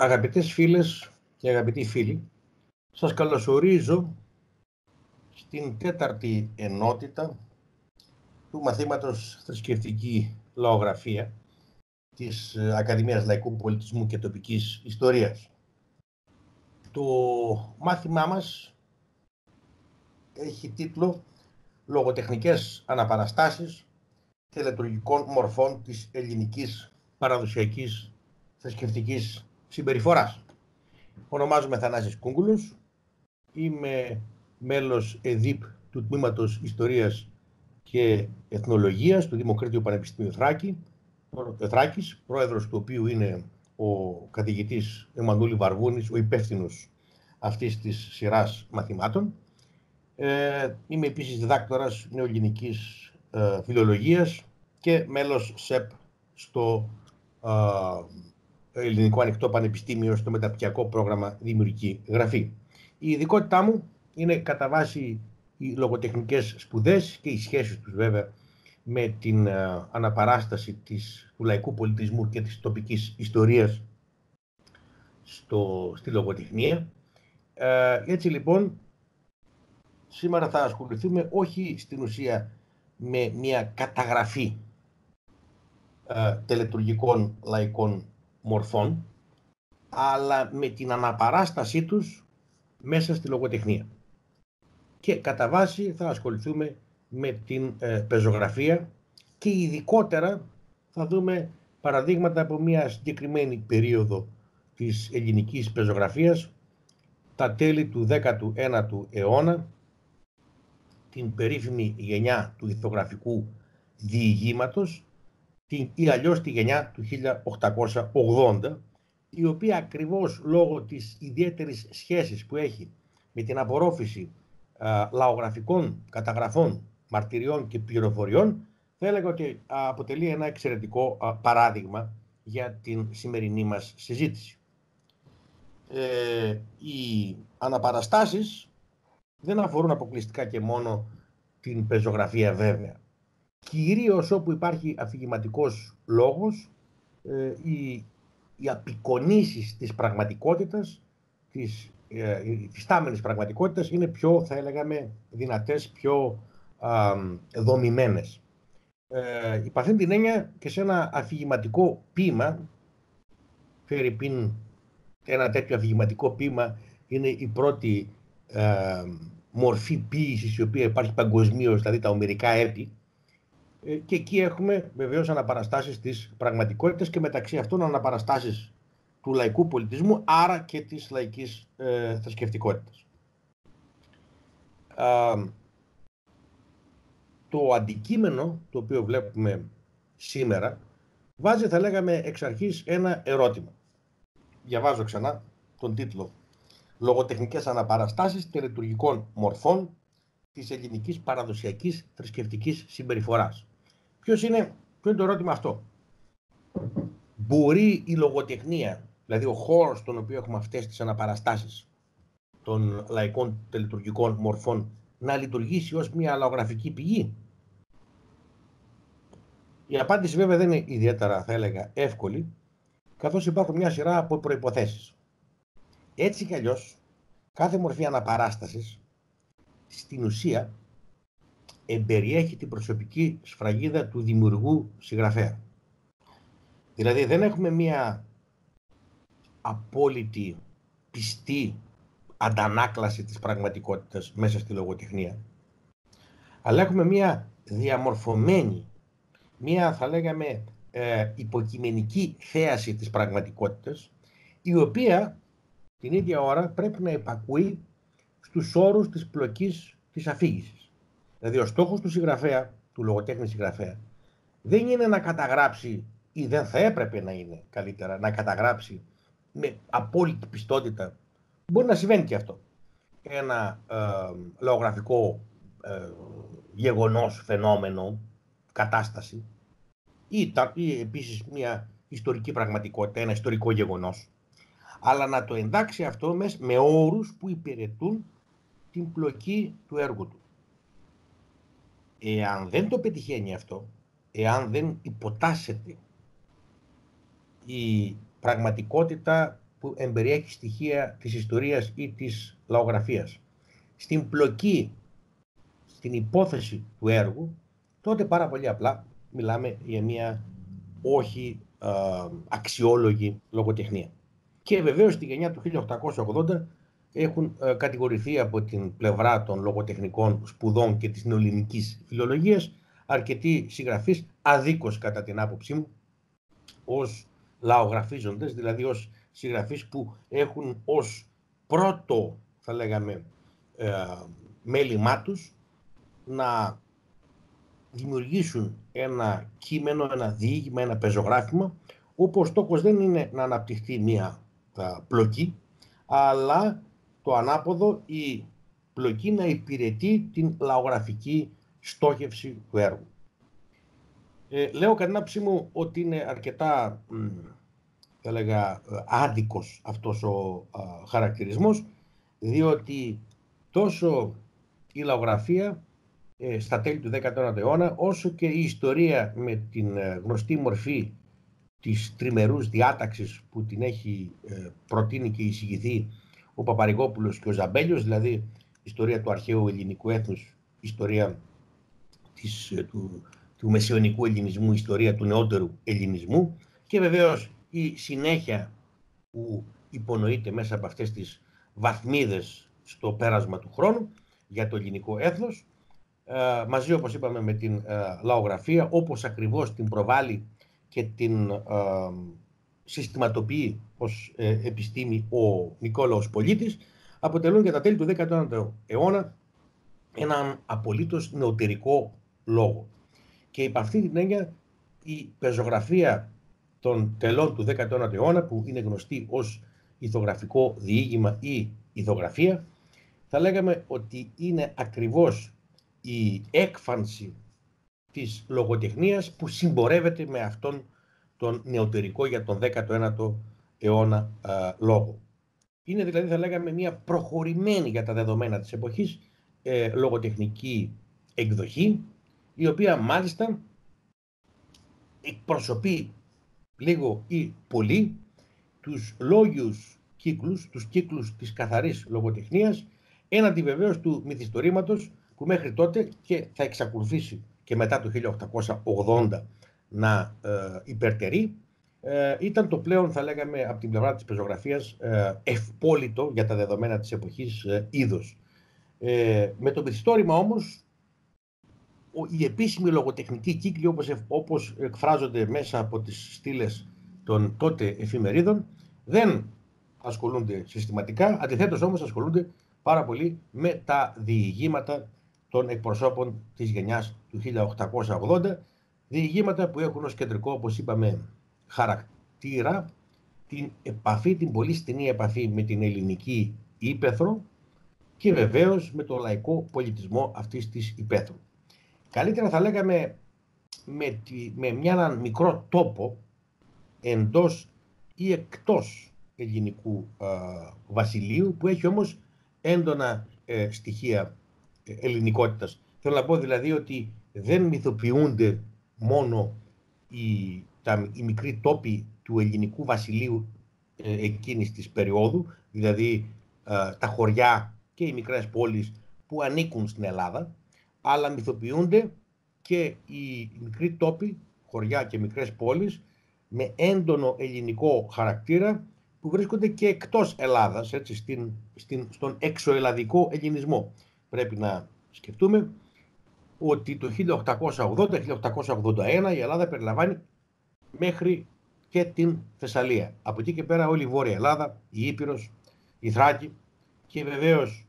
Αγαπητές φίλες και αγαπητοί φίλοι, σας καλωσορίζω στην τέταρτη ενότητα του μαθήματος Θρησκευτική Λαογραφία της Ακαδημίας Λαϊκού Πολιτισμού και Τοπικής Ιστορίας. Το μάθημά μας έχει τίτλο «Λογοτεχνικές αναπαραστάσεις τελετουργικών μορφών της ελληνικής παραδοσιακής θρησκευτικής συμπεριφοράς». Ονομάζομαι Θανάσης Κούγκουλος, είμαι μέλος ΕΔΙΠ του Τμήματος Ιστορίας και Εθνολογίας του Δημοκρίτιου Πανεπιστημίου Θράκης, πρόεδρος του οποίου είναι ο καθηγητής Εμμανούλη Βαρβούνης, ο υπεύθυνος αυτής της σειράς μαθημάτων. Είμαι επίσης διδάκτορας νεοελληνικής φιλολογίας και μέλος ΣΕΠ στο Ελληνικό Ανοιχτό Πανεπιστήμιο στο μεταπτυχιακό πρόγραμμα Δημιουργική Γραφή. Η ειδικότητά μου είναι κατά βάση οι λογοτεχνικές σπουδές και οι σχέσεις τους βέβαια με την αναπαράσταση του λαϊκού πολιτισμού και της τοπικής ιστορίας στη λογοτεχνία. Έτσι λοιπόν, σήμερα θα ασχοληθούμε όχι στην ουσία με μια καταγραφή τελετουργικών λαϊκών μορφών, αλλά με την αναπαράστασή τους μέσα στη λογοτεχνία. Και κατά βάση θα ασχοληθούμε με την πεζογραφία και ειδικότερα θα δούμε παραδείγματα από μια συγκεκριμένη περίοδο της ελληνικής πεζογραφίας, τα τέλη του 19ου αιώνα, την περίφημη γενιά του ηθογραφικού διηγήματος ή αλλιώς τη γενιά του 1880, η οποία ακριβώς λόγω της ιδιαίτερης σχέσης που έχει με την απορρόφηση λαογραφικών καταγραφών, μαρτυριών και πληροφοριών, θα έλεγα ότι αποτελεί ένα εξαιρετικό παράδειγμα για την σημερινή μας συζήτηση. Οι αναπαραστάσεις δεν αφορούν αποκλειστικά και μόνο την πεζογραφία βέβαια. Κυρίως όπου υπάρχει αφηγηματικός λόγος, οι απεικονίσεις της πραγματικότητας, της υφιστάμενης πραγματικότητας είναι πιο, θα έλεγαμε, δυνατές, πιο δομημένες. Υπ' αυτήν την έννοια και σε ένα αφηγηματικό ποίημα, φερειπίν ένα τέτοιο αφηγηματικό ποίημα είναι η πρώτη μορφή ποίησης η οποία υπάρχει παγκοσμίως, δηλαδή τα ομηρικά έπι, και εκεί έχουμε βεβαίως αναπαραστάσεις της πραγματικότητας και μεταξύ αυτών αναπαραστάσεις του λαϊκού πολιτισμού, άρα και της λαϊκής θρησκευτικότητας. Το αντικείμενο το οποίο βλέπουμε σήμερα βάζει, θα λέγαμε, εξ αρχής ένα ερώτημα. Διαβάζω ξανά τον τίτλο «Λογοτεχνικές αναπαραστάσεις τελετουργικών μορφών της ελληνικής παραδοσιακής θρησκευτικής συμπεριφοράς». Ποιο είναι το ερώτημα αυτό? Μπορεί η λογοτεχνία, δηλαδή ο χώρος στον οποίο έχουμε αυτές τις αναπαραστάσεις των λαϊκών τελετουργικών μορφών, να λειτουργήσει ως μια λαογραφική πηγή? Η απάντηση βέβαια δεν είναι ιδιαίτερα, θα έλεγα, εύκολη, καθώς υπάρχουν μια σειρά από προϋποθέσεις. Έτσι κι αλλιώς, κάθε μορφή αναπαράστασης στην ουσία εμπεριέχει την προσωπική σφραγίδα του δημιουργού συγγραφέα. Δηλαδή δεν έχουμε μία απόλυτη πιστή αντανάκλαση της πραγματικότητας μέσα στη λογοτεχνία, αλλά έχουμε μία διαμορφωμένη, μία, θα λέγαμε, υποκειμενική θέαση της πραγματικότητας, η οποία την ίδια ώρα πρέπει να υπακούει στους όρους της πλοκής της αφήγησης. Δηλαδή ο στόχος του συγγραφέα, του λογοτέχνη συγγραφέα, δεν είναι να καταγράψει, ή δεν θα έπρεπε να είναι καλύτερα, να καταγράψει με απόλυτη πιστότητα, μπορεί να συμβαίνει και αυτό, ένα λογογραφικό γεγονός, φαινόμενο, κατάσταση, ή επίσης μια ιστορική πραγματικότητα, ένα ιστορικό γεγονός, αλλά να το εντάξει αυτό με όρους που υπηρετούν την πλοκή του έργου του. Εάν δεν το πετυχαίνει αυτό, εάν δεν υποτάσσεται η πραγματικότητα που εμπεριέχει στοιχεία της ιστορίας ή της λαογραφίας στην πλοκή, στην υπόθεση του έργου, τότε πάρα πολύ απλά μιλάμε για μια όχι αξιόλογη λογοτεχνία. Και βεβαίως στη γενιά του 1880 έχουν κατηγορηθεί από την πλευρά των λογοτεχνικών σπουδών και της νεοελληνικής φιλολογίας αρκετοί συγγραφείς, αδίκως κατά την άποψή μου, ως λαογραφίζοντες, δηλαδή ως συγγραφείς που έχουν ως πρώτο, θα λέγαμε, μέλημά τους να δημιουργήσουν ένα κείμενο, ένα διήγημα, ένα πεζογράφημα, όπου ο στόχος δεν είναι να αναπτυχθεί μία πλοκή, αλλά το ανάποδο, η πλοκή να υπηρετεί την λαογραφική στόχευση του έργου. Λέω κατά την άποψή μου ότι είναι αρκετά, θα λέγα, άδικος αυτός ο χαρακτηρισμός, διότι τόσο η λαογραφία στα τέλη του 19ου αιώνα, όσο και η ιστορία με την γνωστή μορφή της τριμερούς διάταξης που την έχει προτείνει και εισηγηθεί ο Παπαρηγόπουλος και ο Ζαμπέλιος, δηλαδή ιστορία του αρχαίου ελληνικού έθνους, ιστορία του μεσαιωνικού ελληνισμού, ιστορία του νεότερου ελληνισμού, και βεβαίως η συνέχεια που υπονοείται μέσα από αυτές τις βαθμίδες στο πέρασμα του χρόνου για το ελληνικό έθνος, μαζί, όπως είπαμε, με την λαογραφία, όπως ακριβώς την προβάλλει και την συστηματοποιεί ως επιστήμη ο Νικόλαος Πολίτης, αποτελούν για τα τέλη του 19ου αιώνα έναν απολύτως νεωτερικό λόγο. Και υπ' αυτή την έννοια η πεζογραφία των τελών του 19ου αιώνα, που είναι γνωστή ως ηθογραφικό διήγημα ή ηθογραφία, θα λέγαμε ότι είναι ακριβώς η έκφανση της λογοτεχνίας που συμπορεύεται με αυτόν τον νεωτερικό για τον 19ο αιώνα λόγο. Είναι δηλαδή, θα λέγαμε, μια προχωρημένη για τα δεδομένα της εποχής λογοτεχνική εκδοχή, η οποία μάλιστα εκπροσωπεί λίγο ή πολύ τους λόγιους κύκλους, τους κύκλους της καθαρής λογοτεχνίας, έναντι βεβαίως του μυθιστορήματος, που μέχρι τότε και θα εξακολουθήσει και μετά το 1880 να υπερτερεί, ήταν το πλέον, θα λέγαμε, από την πλευρά της πεζογραφίας ευπόλυτο για τα δεδομένα της εποχής είδος. Με το μυθιστόρημα όμως, οι επίσημοι λογοτεχνικοί κύκλοι, όπως εκφράζονται μέσα από τις στήλες των τότε εφημερίδων, δεν ασχολούνται συστηματικά, αντιθέτως όμως ασχολούνται πάρα πολύ με τα διηγήματα των εκπροσώπων της γενιάς του 1880, διηγήματα που έχουν ως κεντρικό, όπως είπαμε, χαρακτήρα την επαφή, την πολύ στενή επαφή με την ελληνική ύπαιθρο και βεβαίως με το λαϊκό πολιτισμό αυτής της ύπαιθρου. Καλύτερα θα λέγαμε με έναν μικρό τόπο εντός ή εκτός ελληνικού βασιλείου, που έχει όμως έντονα στοιχεία ελληνικότητας. Θέλω να πω δηλαδή ότι δεν μυθοποιούνται μόνο οι μικροί τόποι του ελληνικού βασιλείου εκείνης της περίοδου, δηλαδή τα χωριά και οι μικρές πόλεις που ανήκουν στην Ελλάδα, αλλά μυθοποιούνται και οι μικροί τόποι, χωριά και μικρές πόλεις με έντονο ελληνικό χαρακτήρα, που βρίσκονται και εκτός Ελλάδας, έτσι, στον εξωελλαδικό ελληνισμό. Πρέπει να σκεφτούμε ότι το 1880-1881 η Ελλάδα περιλαμβάνει μέχρι και την Θεσσαλία. Από εκεί και πέρα όλη η Βόρεια Ελλάδα, η Ήπειρος, η Θράκη και βεβαίως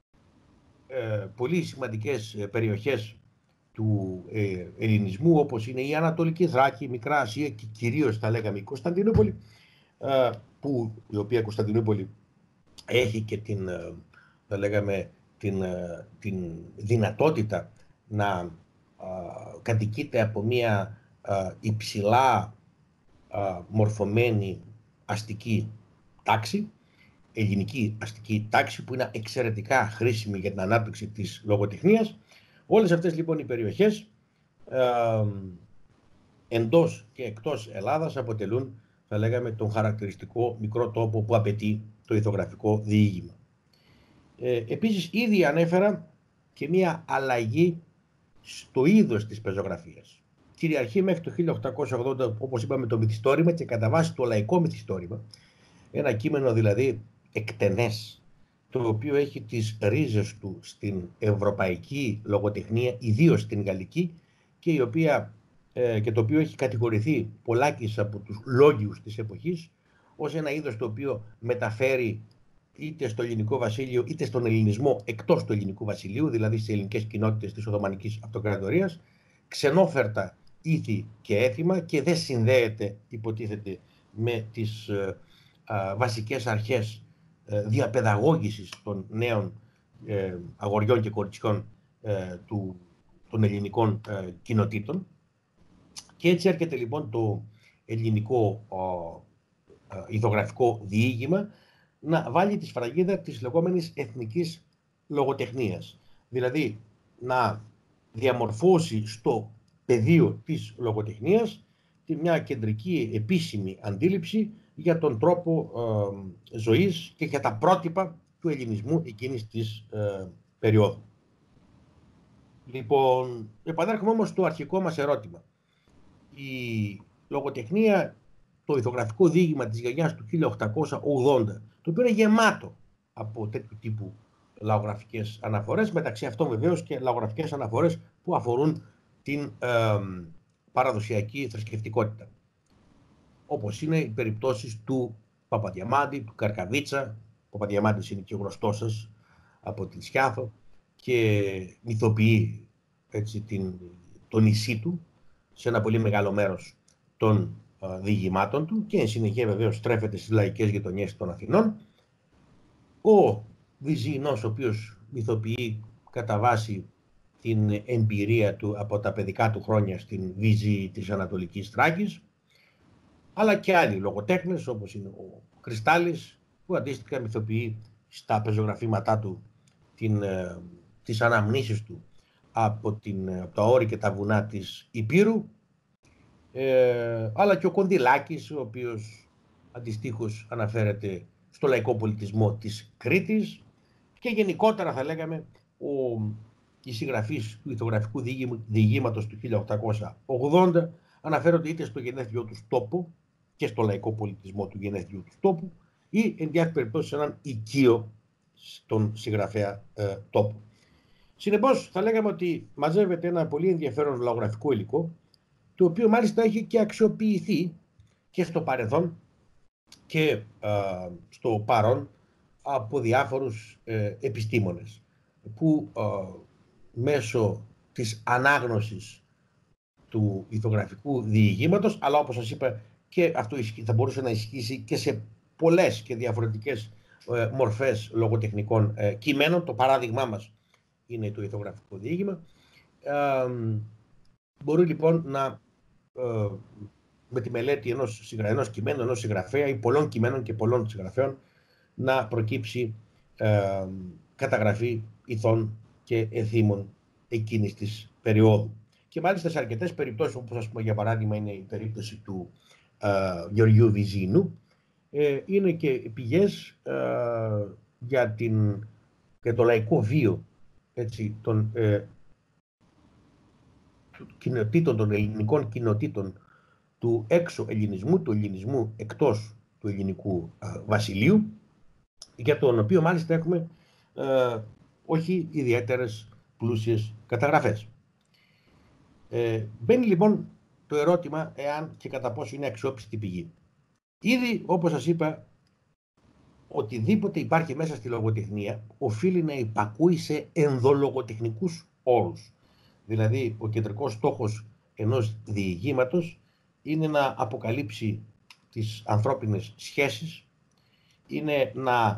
πολύ σημαντικές περιοχές του ελληνισμού, όπως είναι η Ανατολική Θράκη, η Μικρά Ασία και κυρίως, θα λέγαμε, η Κωνσταντινούπολη, που η οποία Κωνσταντινούπολη έχει και την, θα λέγαμε, την δυνατότητα να κατοικείται από μια υψηλά μορφωμένη αστική τάξη, ελληνική αστική τάξη, που είναι εξαιρετικά χρήσιμη για την ανάπτυξη της λογοτεχνίας. Όλες αυτές λοιπόν οι περιοχές εντός και εκτός Ελλάδας αποτελούν θα λέγαμε, τον χαρακτηριστικό μικρό τόπο που απαιτεί το ηθογραφικό διήγημα. Επίσης, ήδη ανέφερα και μία αλλαγή στο είδος της πεζογραφίας. Κυριαρχεί μέχρι το 1880, όπως είπαμε, το μυθιστόρημα και κατά βάση το λαϊκό μυθιστόρημα, ένα κείμενο δηλαδή εκτενές, το οποίο έχει τις ρίζες του στην ευρωπαϊκή λογοτεχνία, ιδίως στην γαλλική, και το οποίο έχει κατηγορηθεί πολλάκις από τους λόγιους της εποχής ως ένα είδος το οποίο μεταφέρει είτε στο ελληνικό βασίλειο είτε στον ελληνισμό εκτός του ελληνικού βασιλείου, δηλαδή στις ελληνικές κοινότητες της Οθωμανικής Αυτοκρατορίας, ξενόφερτα ήθη και έθιμα και δεν συνδέεται, υποτίθεται, με τις βασικές αρχές διαπαιδαγώγησης των νέων αγοριών και κοριτσιών των ελληνικών κοινοτήτων. Και έτσι έρχεται λοιπόν το ελληνικό ηθογραφικό διήγημα να βάλει τη σφραγίδα της λεγόμενης εθνικής λογοτεχνίας. Δηλαδή να διαμορφώσει στο πεδίο της λογοτεχνίας μια κεντρική επίσημη αντίληψη για τον τρόπο ζωής και για τα πρότυπα του ελληνισμού εκείνης της περίοδου. Λοιπόν, επανέρχομαι όμως στο αρχικό μας ερώτημα. Η λογοτεχνία, το ηθογραφικό διήγημα της γενιάς του 1880, το οποίο είναι γεμάτο από τέτοιου τύπου λαογραφικές αναφορές, μεταξύ αυτών βεβαίως και λαογραφικές αναφορές που αφορούν την παραδοσιακή θρησκευτικότητα. Όπως είναι οι περιπτώσεις του Παπαδιαμάντη, του Καρκαβίτσα. Ο Παπαδιαμάντης είναι και γνωστός σας από την Σιάθο και μυθοποιεί έτσι το νησί του σε ένα πολύ μεγάλο μέρος των διηγημάτων του και εν συνεχεία βεβαίως στρέφεται στις λαϊκές γειτονιές των Αθηνών. Ο Βυζινός, ο οποίος μυθοποιεί κατά βάση την εμπειρία του από τα παιδικά του χρόνια στην Βύζη της Ανατολικής Θράκης, αλλά και άλλοι λογοτέχνες όπως είναι ο Κρυστάλλης, που αντίστοιχα μυθοποιεί στα πεζογραφήματά του τις αναμνήσεις του από τα όρη και τα βουνά της Υπήρου, αλλά και ο Κοντιλάκης, ο οποίος αντιστοίχως αναφέρεται στο λαϊκό πολιτισμό της Κρήτης, και γενικότερα θα λέγαμε οι συγγραφείς του ηθογραφικού διηγήματος του 1880 αναφέρονται είτε στο γενέθλιό τους τόπο και στο λαϊκό πολιτισμό του γενέθλιου του τόπου ή εν διάφορες περιπτώσεις έναν οικείο στον συγγραφέα τόπο. Συνεπώς θα λέγαμε ότι μαζεύεται ένα πολύ ενδιαφέρον λαογραφικό υλικό, το οποίο μάλιστα έχει και αξιοποιηθεί και στο παρελθόν και στο παρόν από διάφορους επιστήμονες που μέσω της ανάγνωσης του ηθογραφικού διηγήματος, αλλά όπως σας είπα και αυτό θα μπορούσε να ισχύσει και σε πολλές και διαφορετικές μορφές λογοτεχνικών κειμένων. Το παράδειγμά μας είναι το ηθογραφικό διήγημα. Μπορεί λοιπόν με τη μελέτη ενός κειμένου, ενός συγγραφέα ή πολλών κειμένων και πολλών συγγραφέων να προκύψει καταγραφή ηθών και εθήμων εκείνης της περίοδου. Και μάλιστα σε αρκετές περιπτώσεις, όπως ας πούμε για παράδειγμα είναι η περίπτωση του Γεωργίου Βυζίνου, είναι και πηγές για το λαϊκό βίο των κοινοτήτων, των ελληνικών κοινοτήτων του έξω ελληνισμού, του ελληνισμού εκτός του ελληνικού βασιλείου, για τον οποίο μάλιστα έχουμε όχι ιδιαίτερες πλούσιες καταγραφές. Μπαίνει λοιπόν το ερώτημα εάν και κατά πόσο είναι αξιόπιστη πηγή. Ήδη, όπως σας είπα, οτιδήποτε υπάρχει μέσα στη λογοτεχνία οφείλει να υπακούει σε ενδολογοτεχνικούς όρους. Δηλαδή, ο κεντρικός στόχος ενός διηγήματος είναι να αποκαλύψει τις ανθρώπινες σχέσεις, είναι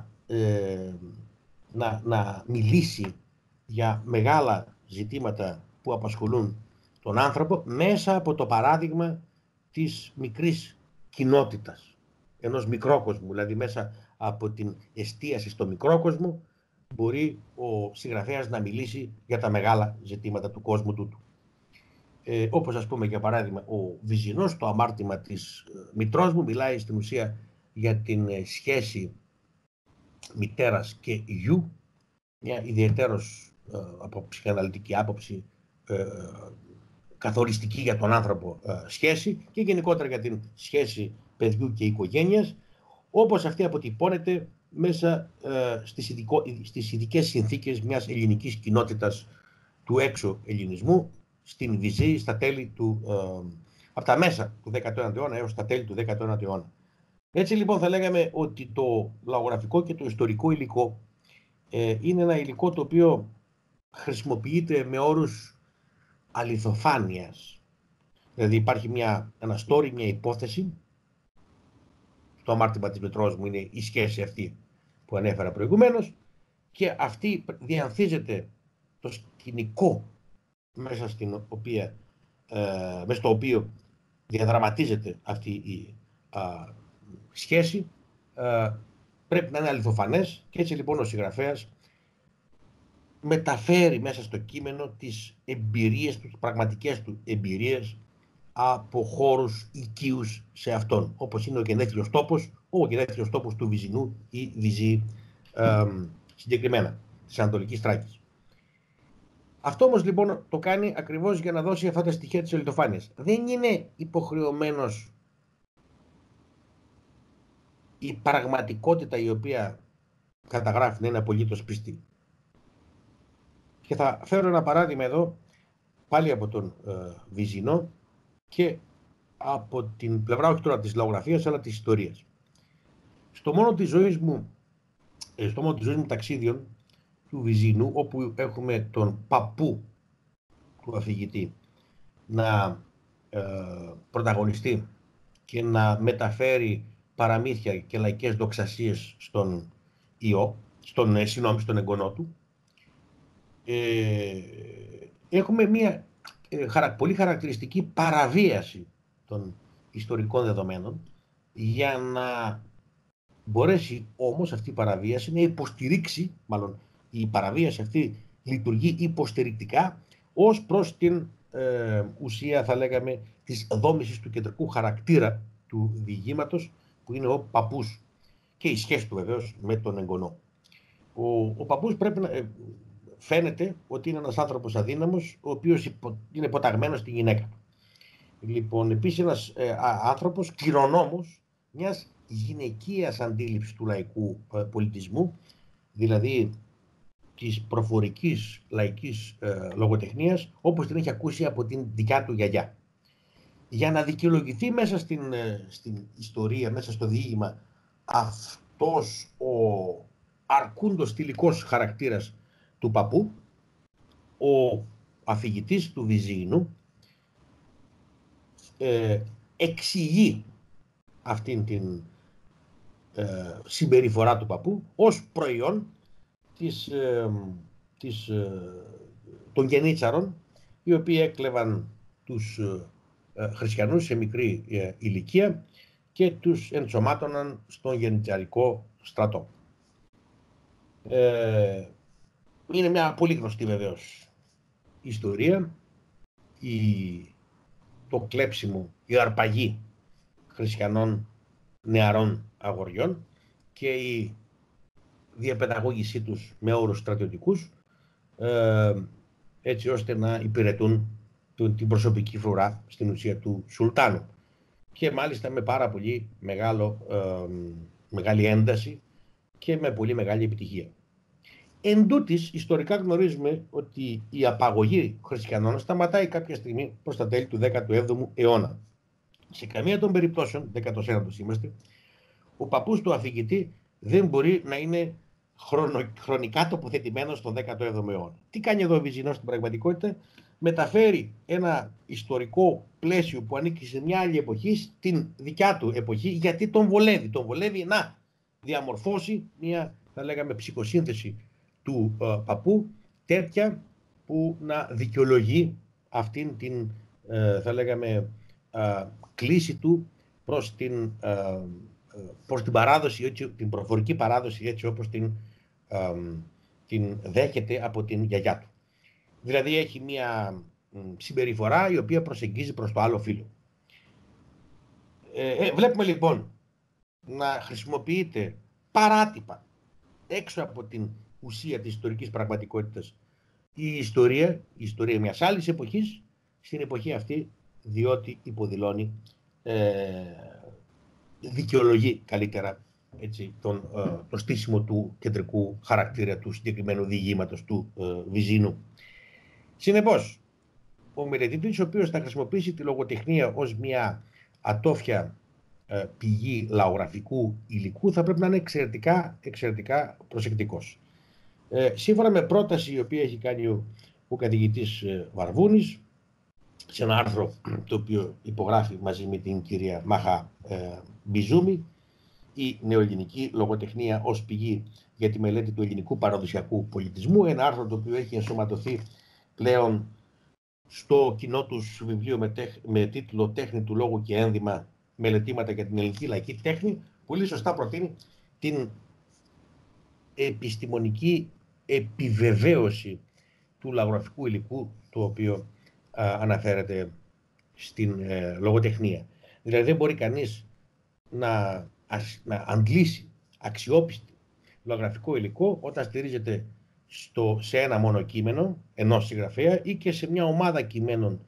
να μιλήσει για μεγάλα ζητήματα που απασχολούν τον άνθρωπο μέσα από το παράδειγμα της μικρής κοινότητας, ενός μικρόκοσμου, δηλαδή μέσα από την εστίαση στο μικρόκοσμο μπορεί ο συγγραφέας να μιλήσει για τα μεγάλα ζητήματα του κόσμου τούτου. όπως ας πούμε για παράδειγμα ο Βυζινός, το αμάρτημα της μητρός μου, μιλάει στην ουσία για την σχέση μητέρας και γιου, μια ιδιαιτέρως από ψυχαναλυτική άποψη καθοριστική για τον άνθρωπο σχέση και γενικότερα για την σχέση παιδιού και οικογένειας, όπως αυτή αποτυπώνεται μέσα στις ειδικές συνθήκες μιας ελληνικής κοινότητας του έξω ελληνισμού στην Βυζή στα τέλη από τα μέσα του 19ου αιώνα έως τα τέλη του 19ου αιώνα. Έτσι λοιπόν θα λέγαμε ότι το λαογραφικό και το ιστορικό υλικό είναι ένα υλικό το οποίο χρησιμοποιείται με όρους αληθοφάνειας. Δηλαδή υπάρχει ένα story, μια υπόθεση. Το αμάρτημα της μητρός μου είναι η σχέση αυτή που ανέφερα προηγουμένως και αυτή διανθίζεται το σκηνικό μέσα στο οποίο διαδραματίζεται αυτή η σχέση. Πρέπει να είναι αληθοφανές και έτσι λοιπόν ο συγγραφέας μεταφέρει μέσα στο κείμενο τις εμπειρίες του, τις πραγματικές του εμπειρίες από χώρους οικείους σε αυτόν, όπως είναι ο γενέθλιος τόπος του Βυζινού ή Βυζή συγκεκριμένα, της Ανατολικής Θράκης. Αυτό όμως λοιπόν το κάνει ακριβώς για να δώσει αυτά τα στοιχεία της αληθοφάνειας. Δεν είναι υποχρεωμένος η πραγματικότητα η οποία καταγράφει να είναι απολύτως πιστή. Και θα φέρω ένα παράδειγμα εδώ, πάλι από τον Βυζινό και από την πλευρά όχι τώρα της λαογραφίας αλλά της ιστορίας. Στο μόνο της ζωής μου ταξίδιων του Βυζινού, όπου έχουμε τον παππού του αφηγητή να πρωταγωνιστεί και να μεταφέρει παραμύθια και λαϊκές δοξασίες στον εγγονό του, έχουμε μια πολύ χαρακτηριστική παραβίαση των ιστορικών δεδομένων για να μπορέσει όμως αυτή η παραβίαση να υποστηρίξει, μάλλον η παραβίαση αυτή λειτουργεί υποστηρικτικά ως προς την ουσία θα λέγαμε της δόμησης του κεντρικού χαρακτήρα του διηγήματος που είναι ο παππούς και η σχέση του βεβαίως με τον εγγονό. Ο παππούς πρέπει να φαίνεται ότι είναι ένας άνθρωπος αδύναμος, ο οποίος είναι υποταγμένος στη γυναίκα του. Λοιπόν, επίσης ένας άνθρωπος κληρονόμος μιας γυναικείας αντίληψης του λαϊκού πολιτισμού, δηλαδή της προφορικής λαϊκής λογοτεχνίας, όπως την έχει ακούσει από την δικιά του γιαγιά. Για να δικαιολογηθεί μέσα στην ιστορία, μέσα στο διήγημα, αυτός ο αρκούντος θηλυκός χαρακτήρας του παππού, ο αφηγητής του Βυζίνου εξηγεί αυτήν την συμπεριφορά του παππού ως προϊόν των γενίτσαρων, οι οποίοι έκλεβαν τους χριστιανούς σε μικρή ηλικία και τους ενσωμάτωναν στον γενιτσαρικό στρατό. Είναι μια πολύ γνωστή βεβαίως ιστορία, το κλέψιμο, η αρπαγή χριστιανών νεαρών αγοριών και η διαπαιδαγώγησή τους με όρους στρατιωτικούς, έτσι ώστε να υπηρετούν την προσωπική φρουρά στην ουσία του Σουλτάνου και μάλιστα με πάρα πολύ μεγάλη ένταση και με πολύ μεγάλη επιτυχία. Εν τούτης, ιστορικά γνωρίζουμε ότι η απαγωγή χριστιανών σταματάει κάποια στιγμή προς τα τέλη του 17ου αιώνα. Σε καμία των περιπτώσεων, 19ος είμαστε, ο παππούς του αφηγητή δεν μπορεί να είναι χρονικά τοποθετημένος στον 17ο αιώνα. Τι κάνει εδώ ο Βυζινός στην πραγματικότητα? Μεταφέρει ένα ιστορικό πλαίσιο που ανήκει σε μια άλλη εποχή στην δικιά του εποχή, γιατί τον βολεύει. Τον βολεύει να διαμορφώσει μια, θα λέγαμε, ψυχοσύνθεση του παππού, τέτοια που να δικαιολογεί αυτήν την, θα λέγαμε, κλίση του προς την παράδοση, την προφορική παράδοση, έτσι όπως την δέχεται από την γιαγιά του. Δηλαδή έχει μια συμπεριφορά η οποία προσεγγίζει προς το άλλο φύλο. Βλέπουμε λοιπόν να χρησιμοποιείται παράτυπα έξω από την ουσία της ιστορικής πραγματικότητας η ιστορία μιας άλλης εποχής στην εποχή αυτή, διότι υποδηλώνει, δικαιολογεί καλύτερα έτσι, το στήσιμο του κεντρικού χαρακτήρα του συγκεκριμένου διηγήματος του Βυζίνου. Συνεπώς, ο μελετητής ο οποίος θα χρησιμοποιήσει τη λογοτεχνία ως μια ατόφια πηγή λαογραφικού υλικού θα πρέπει να είναι εξαιρετικά προσεκτικός. Σύμφωνα με πρόταση η οποία έχει κάνει ο καθηγητής Βαρβούνης σε ένα άρθρο το οποίο υπογράφει μαζί με την κυρία Μάχα Μπιζούμη, η νεοελληνική λογοτεχνία ως πηγή για τη μελέτη του ελληνικού παραδοσιακού πολιτισμού, ένα άρθρο το οποίο έχει ενσωματωθεί πλέον στο κοινό τους βιβλίο με τίτλο «Τέχνη του λόγου και ένδυμα, μελετήματα για την ελληνική λαϊκή τέχνη», πολύ σωστά προτείνει την επιστημονική επιβεβαίωση του λαογραφικού υλικού το οποίο αναφέρεται στην λογοτεχνία. Δηλαδή δεν μπορεί κανείς να αντλήσει αξιόπιστη λογογραφικό υλικό όταν στηρίζεται σε ένα μόνο κείμενο ενός συγγραφέα ή και σε μια ομάδα κειμένων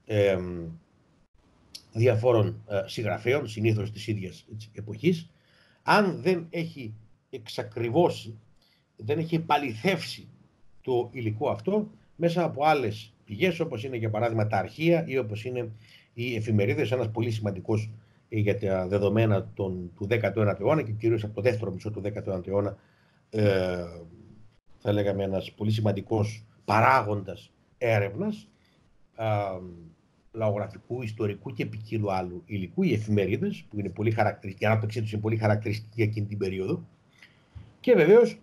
διαφόρων συγγραφέων, συνήθως της ίδιας εποχής, αν δεν έχει εξακριβώσει, δεν έχει επαληθεύσει το υλικό αυτό μέσα από άλλες πηγές, όπως είναι για παράδειγμα τα αρχεία ή όπως είναι οι εφημερίδες, ένας πολύ σημαντικός για τα δεδομένα του 19ου αιώνα και κυρίως από το δεύτερο μισό του 19ου αιώνα, θα λέγαμε ένας πολύ σημαντικός παράγοντας έρευνας λαογραφικού, ιστορικού και ποικίλου άλλου υλικού, οι εφημερίδες, που είναι πολύ χαρακτηριστική, η ανάπτυξή τους είναι πολύ χαρακτηριστική για εκείνη την περίοδο. Και βεβαίως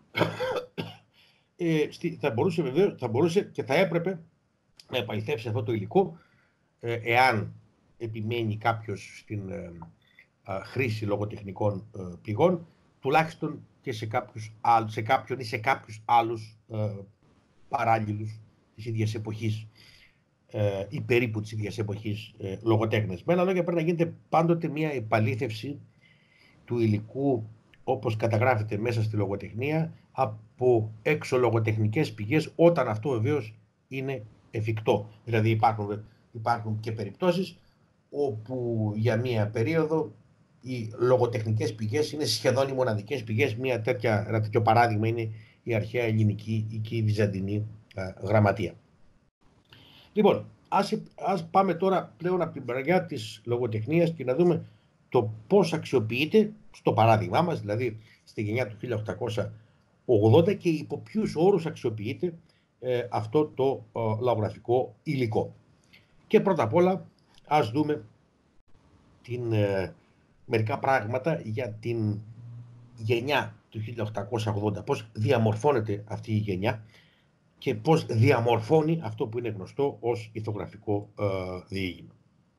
θα μπορούσε και θα έπρεπε να επαληθεύσει αυτό το υλικό, εάν επιμένει κάποιος στην χρήση λογοτεχνικών πηγών, τουλάχιστον και σε κάποιον ή σε κάποιους άλλους παράλληλους της ίδιας εποχής ή περίπου της ίδιας εποχής λογοτέχνες. Με άλλα λόγια, πρέπει να γίνεται πάντοτε μια επαλήθευση του υλικού όπως καταγράφεται μέσα στη λογοτεχνία από έξω λογοτεχνικές πηγές, όταν αυτό βεβαίως είναι εφικτό. Δηλαδή υπάρχουν και περιπτώσεις όπου για μία περίοδο οι λογοτεχνικές πηγές είναι σχεδόν οι μοναδικές πηγές. Ένα τέτοιο παράδειγμα είναι η αρχαία ελληνική ή και η βυζαντινή γραμματεία. Λοιπόν, ας πάμε τώρα πλέον από την πλευρά της λογοτεχνίας και να δούμε το πώς αξιοποιείται στο παράδειγμά μας, δηλαδή στη γενιά του 1880, και υπό ποιους όρους αξιοποιείται αυτό το λαογραφικό υλικό. Και πρώτα απ' όλα ας δούμε μερικά πράγματα για την γενιά του 1880, πώς διαμορφώνεται αυτή η γενιά και πώς διαμορφώνει αυτό που είναι γνωστό ως ηθογραφικό διήγημα.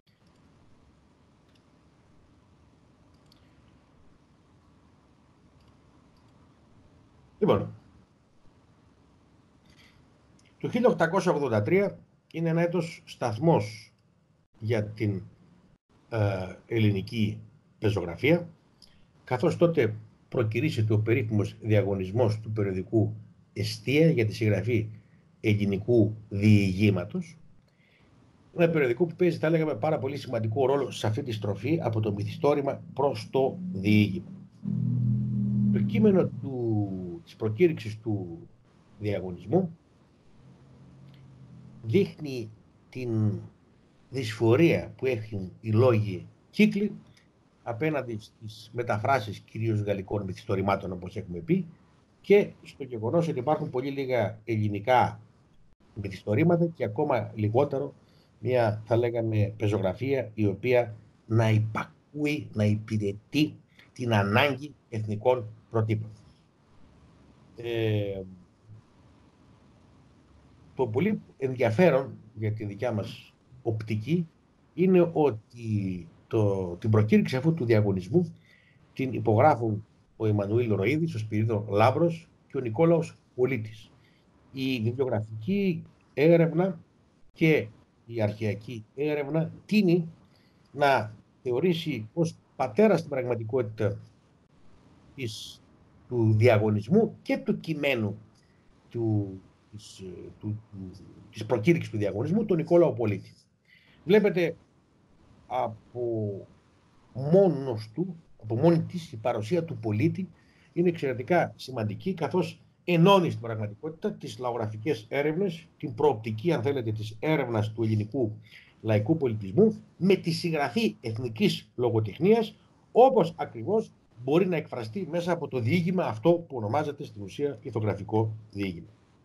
Λοιπόν, το 1883 είναι ένα έτος σταθμός για την ελληνική πεζογραφία, καθώς τότε προκηρύσσεται ο περίφημος διαγωνισμός του περιοδικού Εστία για τη συγγραφή ελληνικού διηγήματος. Ένα περιοδικό που παίζει, θα λέγαμε, πάρα πολύ σημαντικό ρόλο σε αυτή τη στροφή από το μυθιστόρημα προς το διήγημα. Το κείμενο της προκήρυξης του διαγωνισμού δείχνει την δυσφορία που έχουν οι λόγοι κύκλοι απέναντι στις μεταφράσεις κυρίως γαλλικών μυθιστορημάτων, όπως έχουμε πει, και στο γεγονός ότι υπάρχουν πολύ λίγα ελληνικά μυθιστορήματα και ακόμα λιγότερο μια, θα λέγαμε, πεζογραφία η οποία να υπακούει, να υπηρετεί την ανάγκη εθνικών προτύπων. Το πολύ ενδιαφέρον για τη δικιά μας οπτική είναι ότι την προκήρυξη αυτού του διαγωνισμού την υπογράφουν ο Εμμανουήλ Ροΐδης, ο Σπυρίδων Λάμπρος και ο Νικόλαος Πολίτης. Η βιβλιογραφική έρευνα και η αρχαιακή έρευνα τείνει να θεωρήσει ως πατέρα στην πραγματικότητα του διαγωνισμού και του κειμένου της προκήρυξης του διαγωνισμού, τον Νικόλαο Πολίτη. Βλέπετε από μόνη της η παρουσία του Πολίτη είναι εξαιρετικά σημαντική, καθώς ενώνει στην πραγματικότητα τις λαογραφικές έρευνες, την προοπτική, αν θέλετε, της έρευνας του ελληνικού λαϊκού πολιτισμού με τη συγγραφή εθνικής λογοτεχνίας, όπως ακριβώς μπορεί να εκφραστεί μέσα από το διήγημα αυτό που ονομάζεται στην ουσία ηθογραφικό διήγημα.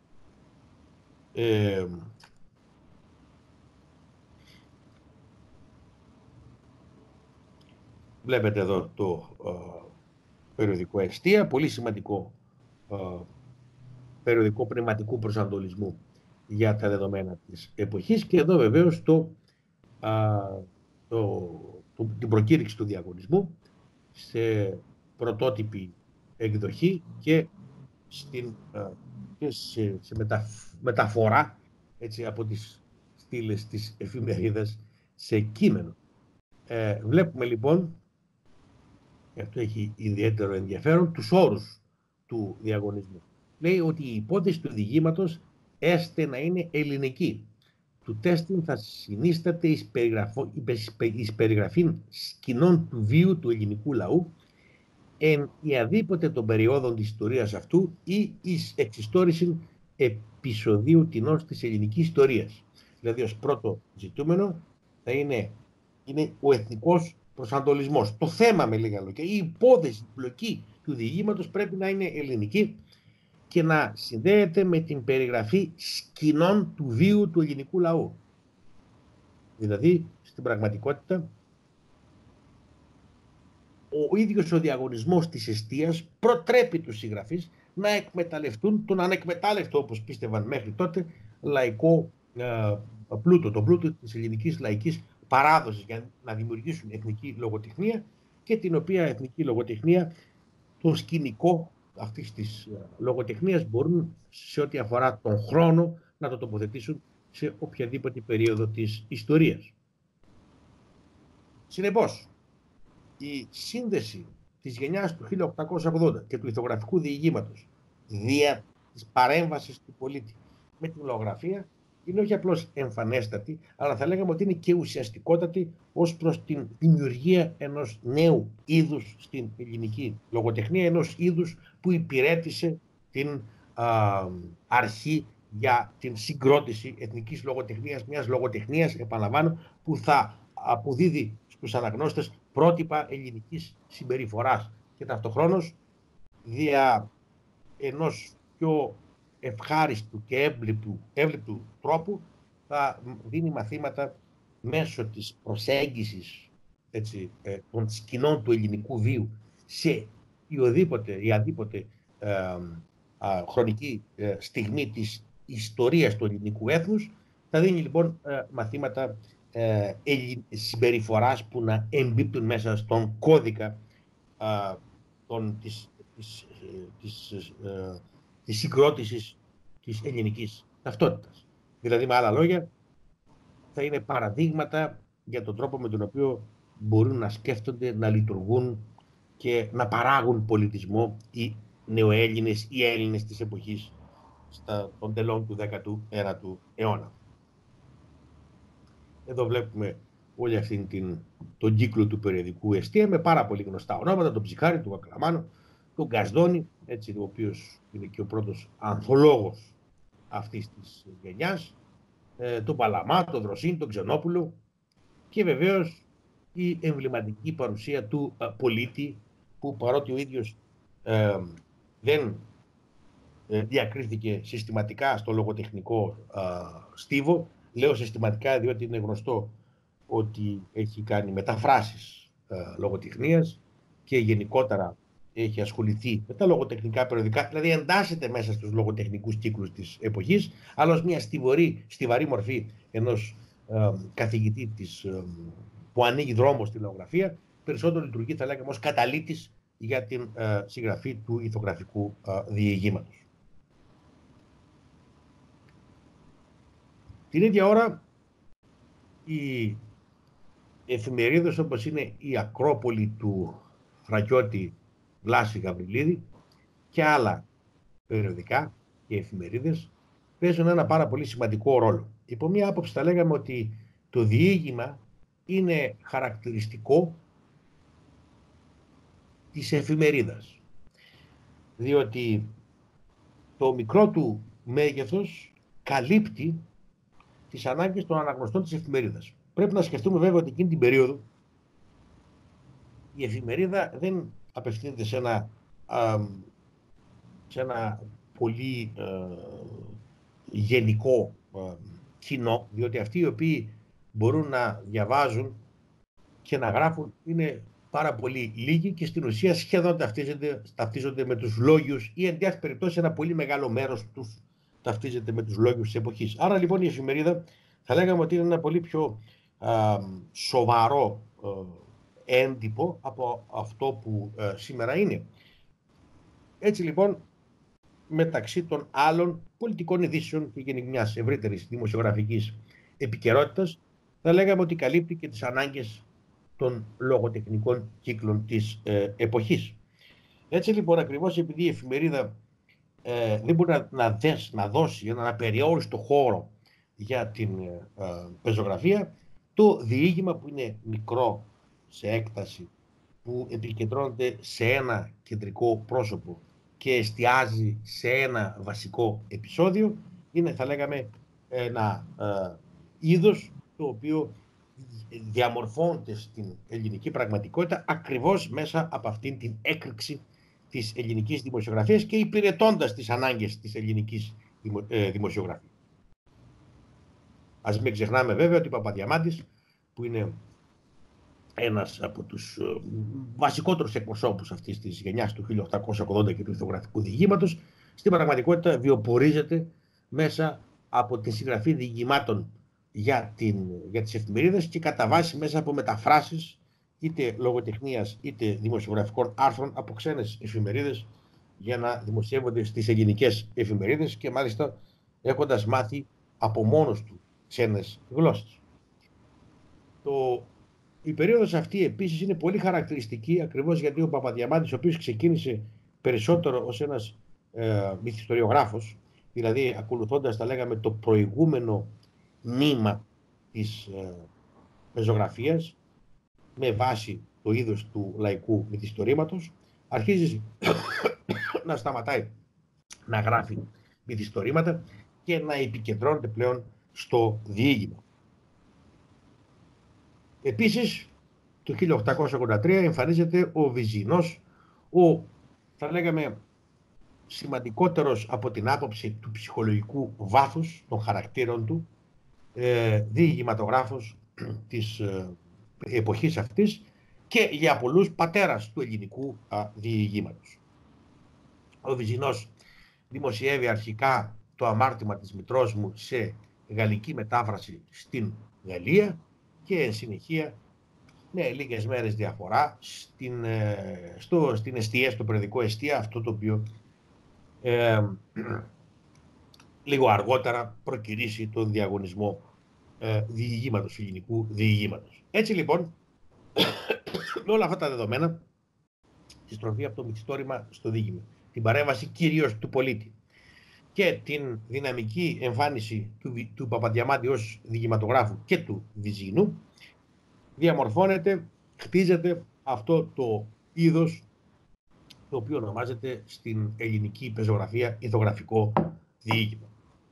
Βλέπετε εδώ το περιοδικό Εστία, πολύ σημαντικό περιοδικό πνευματικού προσανατολισμού για τα δεδομένα της εποχής, και εδώ βεβαίως την προκήρυξη του διαγωνισμού σε πρωτότυπη εκδοχή και σε μεταφορά, έτσι, από τις στήλες της εφημερίδας σε κείμενο. Βλέπουμε λοιπόν, και αυτό έχει ιδιαίτερο ενδιαφέρον, τους όρους του διαγωνισμού. Λέει ότι η υπόθεση του διηγήματος έστε να είναι ελληνική. Του τέστην θα συνίσταται εις περιγραφή σκηνών του βίου του ελληνικού λαού εν ιαδήποτε των περιόδων της ιστορίας αυτού ή εις εξιστόρηση επεισοδίου τεινός της ελληνικής ιστορίας. Δηλαδή ως πρώτο ζητούμενο θα είναι ο εθνικός προσανατολισμός. Το θέμα, με λίγα λόγια, η υπόθεση, η πλοκή του διηγήματος πρέπει να είναι ελληνική και να συνδέεται με την περιγραφή σκηνών του βίου του ελληνικού λαού. Δηλαδή, στην πραγματικότητα, ο ίδιος ο διαγωνισμός της εστίας προτρέπει τους συγγραφείς να εκμεταλλευτούν τον ανεκμετάλλευτο, όπως πίστευαν μέχρι τότε, λαϊκό πλούτο, τον πλούτο της ελληνικής λαϊκής παράδοσης, για να δημιουργήσουν εθνική λογοτεχνία, και την οποία εθνική λογοτεχνία, το σκηνικό αυτής της λογοτεχνίας, μπορούν σε ό,τι αφορά τον χρόνο να το τοποθετήσουν σε οποιαδήποτε περίοδο της ιστορίας. Συνεπώς, η σύνδεση της γενιάς του 1880 και του ηθογραφικού διηγήματος δια της παρέμβασης του Πολίτη με την λογογραφία είναι όχι απλώς εμφανέστατη, αλλά θα λέγαμε ότι είναι και ουσιαστικότατη ως προς την δημιουργία ενός νέου είδους στην ελληνική λογοτεχνία, ενός είδους που υπηρέτησε την αρχή για την συγκρότηση εθνικής λογοτεχνίας, μιας λογοτεχνίας, επαναλαμβάνω, που θα αποδίδει στους αναγνώστες πρότυπα ελληνικής συμπεριφοράς και ταυτοχρόνως δια ενός πιο ευχάριστου και εύληπτου τρόπου θα δίνει μαθήματα μέσω της προσέγγισης, έτσι, των σκηνών του ελληνικού βίου σε η αντίποτε χρονική στιγμή της ιστορίας του ελληνικού έθνους. Θα δίνει λοιπόν μαθήματα συμπεριφοράς που να εμπίπτουν μέσα στον κώδικα της συγκρότησης της ελληνικής ταυτότητας. Δηλαδή, με άλλα λόγια, θα είναι παραδείγματα για τον τρόπο με τον οποίο μπορούν να σκέφτονται, να λειτουργούν και να παράγουν πολιτισμό οι νεοέλληνες ή Έλληνες της εποχής των τελών του 19ου αιώνα. Εδώ βλέπουμε όλη αυτήν τον κύκλο του περιοδικού Εστία με πάρα πολύ γνωστά ονόματα, τον Ψυχάρη, τον Κακλαμάνο, τον Γκασδόνη, έτσι, ο οποίος είναι και ο πρώτος ανθολόγος αυτής της γενιάς, τον Παλαμά, τον Δροσίνη, τον Ξενόπουλο, και βεβαίως η εμβληματική παρουσία του Πολίτη, που παρότι ο ίδιος δεν διακρίθηκε συστηματικά στο λογοτεχνικό στίβο, λέω συστηματικά διότι είναι γνωστό ότι έχει κάνει μεταφράσεις λογοτεχνίας και γενικότερα έχει ασχοληθεί με τα λογοτεχνικά περιοδικά, δηλαδή εντάσσεται μέσα στους λογοτεχνικούς κύκλους της εποχής, αλλά ως μια στιβαρή μορφή ενός καθηγητή που ανοίγει δρόμο στη λογογραφία, περισσότερο λειτουργεί, θα λέγαμε, ως καταλύτης για την συγγραφή του ηθογραφικού διηγήματος. Την ίδια ώρα οι εφημερίδες όπως είναι η Ακρόπολη του Φραγκιώτη Βλάση Γαβριλίδη και άλλα περιοδικά και εφημερίδες παίζουν ένα πάρα πολύ σημαντικό ρόλο. Υπό μία άποψη θα λέγαμε ότι το διήγημα είναι χαρακτηριστικό της εφημερίδας, διότι το μικρό του μέγεθος καλύπτει τις ανάγκες των αναγνωστών της εφημερίδας. Πρέπει να σκεφτούμε βέβαια ότι εκείνη την περίοδο η εφημερίδα δεν απευθύνεται σε ένα πολύ γενικό κοινό, διότι αυτοί οι οποίοι μπορούν να διαβάζουν και να γράφουν είναι πάρα πολύ λίγοι και στην ουσία σχεδόν ταυτίζονται με τους λόγιους ή εν διάθεση περιπτώσει ένα πολύ μεγάλο μέρος τους ταυτίζεται με τους λόγιους της εποχής. Άρα λοιπόν η εφημερίδα θα λέγαμε ότι είναι ένα πολύ πιο σοβαρό έντυπο από αυτό που σήμερα είναι. Έτσι λοιπόν, μεταξύ των άλλων πολιτικών ειδήσεων και μιας ευρύτερης δημοσιογραφικής επικαιρότητας, θα λέγαμε ότι καλύπτει και τις ανάγκες των λογοτεχνικών κύκλων της εποχής. Έτσι λοιπόν, ακριβώς επειδή η εφημερίδα δεν μπορεί να δώσει έναν απεριόριστο χώρο για την πεζογραφία, το διήγημα που είναι μικρό σε έκταση, που επικεντρώνεται σε ένα κεντρικό πρόσωπο και εστιάζει σε ένα βασικό επεισόδιο, είναι, θα λέγαμε, ένα είδος το οποίο διαμορφώνεται στην ελληνική πραγματικότητα ακριβώς μέσα από αυτήν την έκρηξη της ελληνικής δημοσιογραφίας και υπηρετώντας τις ανάγκες της ελληνικής δημοσιογραφίας. Ας μην ξεχνάμε βέβαια ότι ο Παπαδιαμάντης, που είναι ένας από τους βασικότερους εκπροσώπους αυτής της γενιάς του 1880 και του ηθογραφικού διηγήματος, στην πραγματικότητα βιοπορίζεται μέσα από τη συγγραφή διηγημάτων για τις εφημερίδες και κατά βάση μέσα από μεταφράσεις είτε λογοτεχνίας είτε δημοσιογραφικών άρθρων από ξένες εφημερίδες για να δημοσιεύονται στις ελληνικές εφημερίδες και μάλιστα έχοντας μάθει από μόνος του ξένες γλώσσες. Η περίοδος αυτή επίσης είναι πολύ χαρακτηριστική ακριβώς γιατί ο Παπαδιαμάντης, ο οποίος ξεκίνησε περισσότερο ως ένας μυθιστοριογράφος, δηλαδή ακολουθώντας, τα λέγαμε, το προηγούμενο νήμα της πεζογραφίας με βάση το είδος του λαϊκού μυθιστορήματος, αρχίζει να σταματάει να γράφει μυθιστορήματα και να επικεντρώνεται πλέον στο διήγημα. Επίσης, το 1883 εμφανίζεται ο Βυζινός, θα λέγαμε, σημαντικότερος από την άποψη του ψυχολογικού βάθους των χαρακτήρων του, διηγηματογράφος της εποχής αυτής και για πολλούς πατέρας του ελληνικού διηγήματος. Ο Βυζινός δημοσιεύει αρχικά το αμάρτημα της μητρός μου σε γαλλική μετάφραση στην Γαλλία και εν συνεχεία με λίγες μέρες διαφορά στην εστία, στο περιοδικό Εστία, αυτό το οποίο λίγο αργότερα προκηρύσει τον διαγωνισμό διηγήματος, ελληνικού διηγήματος. Έτσι λοιπόν, με όλα αυτά τα δεδομένα, τη στροφή από το μυθιστόρημα στο διήγημα, την παρέμβαση κυρίως του πολίτη και την δυναμική εμφάνιση του Παπαδιαμάντη ως διηγηματογράφου και του Βυζινού, διαμορφώνεται, χτίζεται αυτό το είδος το οποίο ονομάζεται στην ελληνική πεζογραφία ηθογραφικό διήγημα.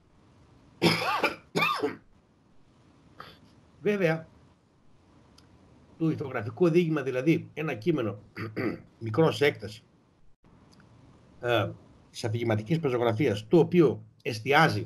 Βέβαια, το ηθογραφικό διήγημα, δηλαδή ένα κείμενο μικρό σε έκταση της αφηγηματικής πεζογραφίας, το οποίο εστιάζει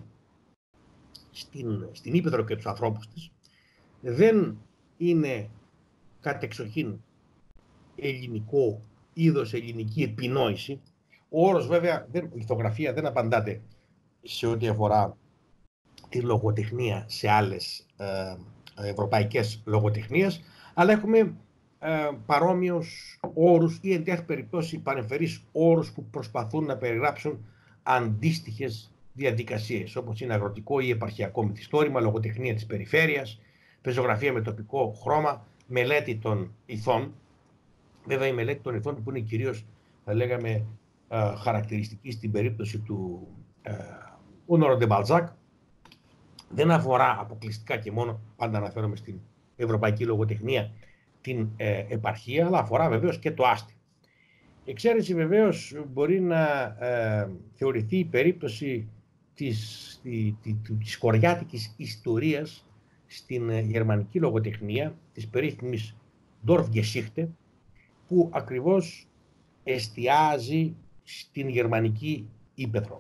στην ύπαιθρο και τους ανθρώπους της, δεν είναι κατεξοχήν ελληνικό είδος, ελληνική επινόηση. Ο όρος βέβαια, η ηθογραφία δεν απαντάται σε ό,τι αφορά τη λογοτεχνία σε άλλες ευρωπαϊκές λογοτεχνίες, αλλά έχουμε παρόμοιους όρους ή εν τέτοια περιπτώσει παρεμφερείς όρους που προσπαθούν να περιγράψουν αντίστοιχες διαδικασίες, όπως είναι αγροτικό ή επαρχιακό μυθιστόρημα, λογοτεχνία της περιφέρειας, πεζογραφία με τοπικό χρώμα, μελέτη των ηθών. Βέβαια η μελέτη των ηθών που είναι κυρίως, θα λέγαμε, χαρακτηριστική στην περίπτωση του Honoré de Balzac, δεν αφορά αποκλειστικά και μόνο, πάντα αναφέρομαι στην ευρωπαϊκή λογοτεχνία, την επαρχία, αλλά αφορά βεβαίως και το άστι. Εξαίρεση βεβαίως μπορεί να θεωρηθεί η περίπτωση της χωριάτικης ιστορίας στην γερμανική λογοτεχνία, της περίφημης Dorfgeschichte, που ακριβώς εστιάζει στην γερμανική ύπαιθρο.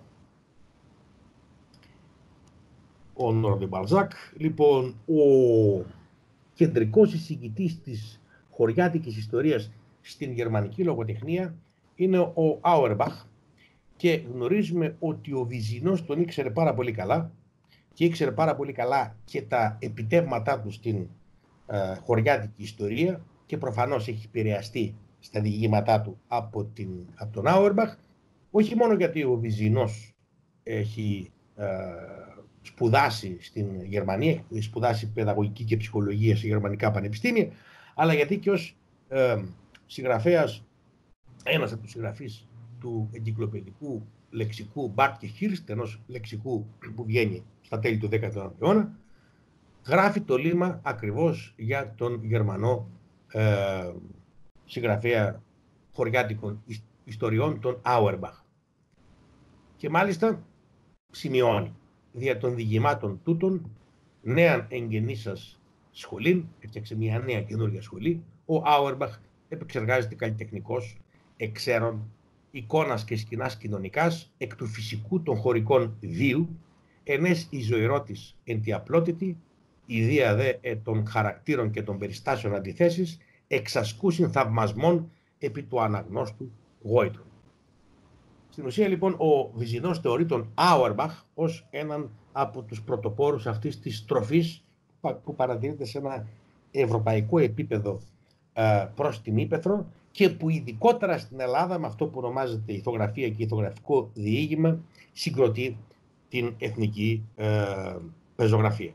Ο Honoré de Balzac, λοιπόν, ο κεντρικός εισηγητής της χωριάτικης ιστορίας στην γερμανική λογοτεχνία είναι ο Auerbach, και γνωρίζουμε ότι ο Βυζινός τον ήξερε πάρα πολύ καλά και ήξερε πάρα πολύ καλά και τα επιτεύγματά του στην χωριάτικη ιστορία, και προφανώς έχει επηρεαστεί στα διηγήματά του από τον Auerbach, όχι μόνο γιατί ο Βυζινός έχει σπουδάσει στην Γερμανία, έχει σπουδάσει παιδαγωγική και ψυχολογία σε γερμανικά πανεπιστήμια, αλλά γιατί και ως συγγραφέας, ένας από τους συγγραφείς του εγκυκλοπαιδικού λεξικού Bart και Hirst, ενός λεξικού που βγαίνει στα τέλη του 19ου αιώνα, γράφει το λίμα ακριβώς για τον Γερμανό συγγραφέα χωριάτικων ιστοριών, τον Auerbach. Και μάλιστα σημειώνει δια των διηγημάτων τούτων νέαν εγγενήσας σχολήν, έφτιαξε μια νέα καινούργια σχολή. Ο Auerbach επεξεργάζεται καλλιτεχνικός, εξαίρων, εικόνας και σκηνάς κοινωνικάς, εκ του φυσικού των χωρικών βίου, ενές η ζωηρότης εν τη απλότητη, ιδία δε των χαρακτήρων και των περιστάσεων αντιθέσεις, εξασκούσιν θαυμασμών επί του αναγνώστου γόητρου. Στην ουσία λοιπόν ο Βυζινός θεωρεί τον Auerbach ως έναν από τους πρωτοπόρους αυτής της στροφής που παρατηρείται σε ένα ευρωπαϊκό επίπεδο προς την ύπαιθρο, και που ειδικότερα στην Ελλάδα, με αυτό που ονομάζεται ηθογραφία και ηθογραφικό διήγημα, συγκροτεί την εθνική πεζογραφία.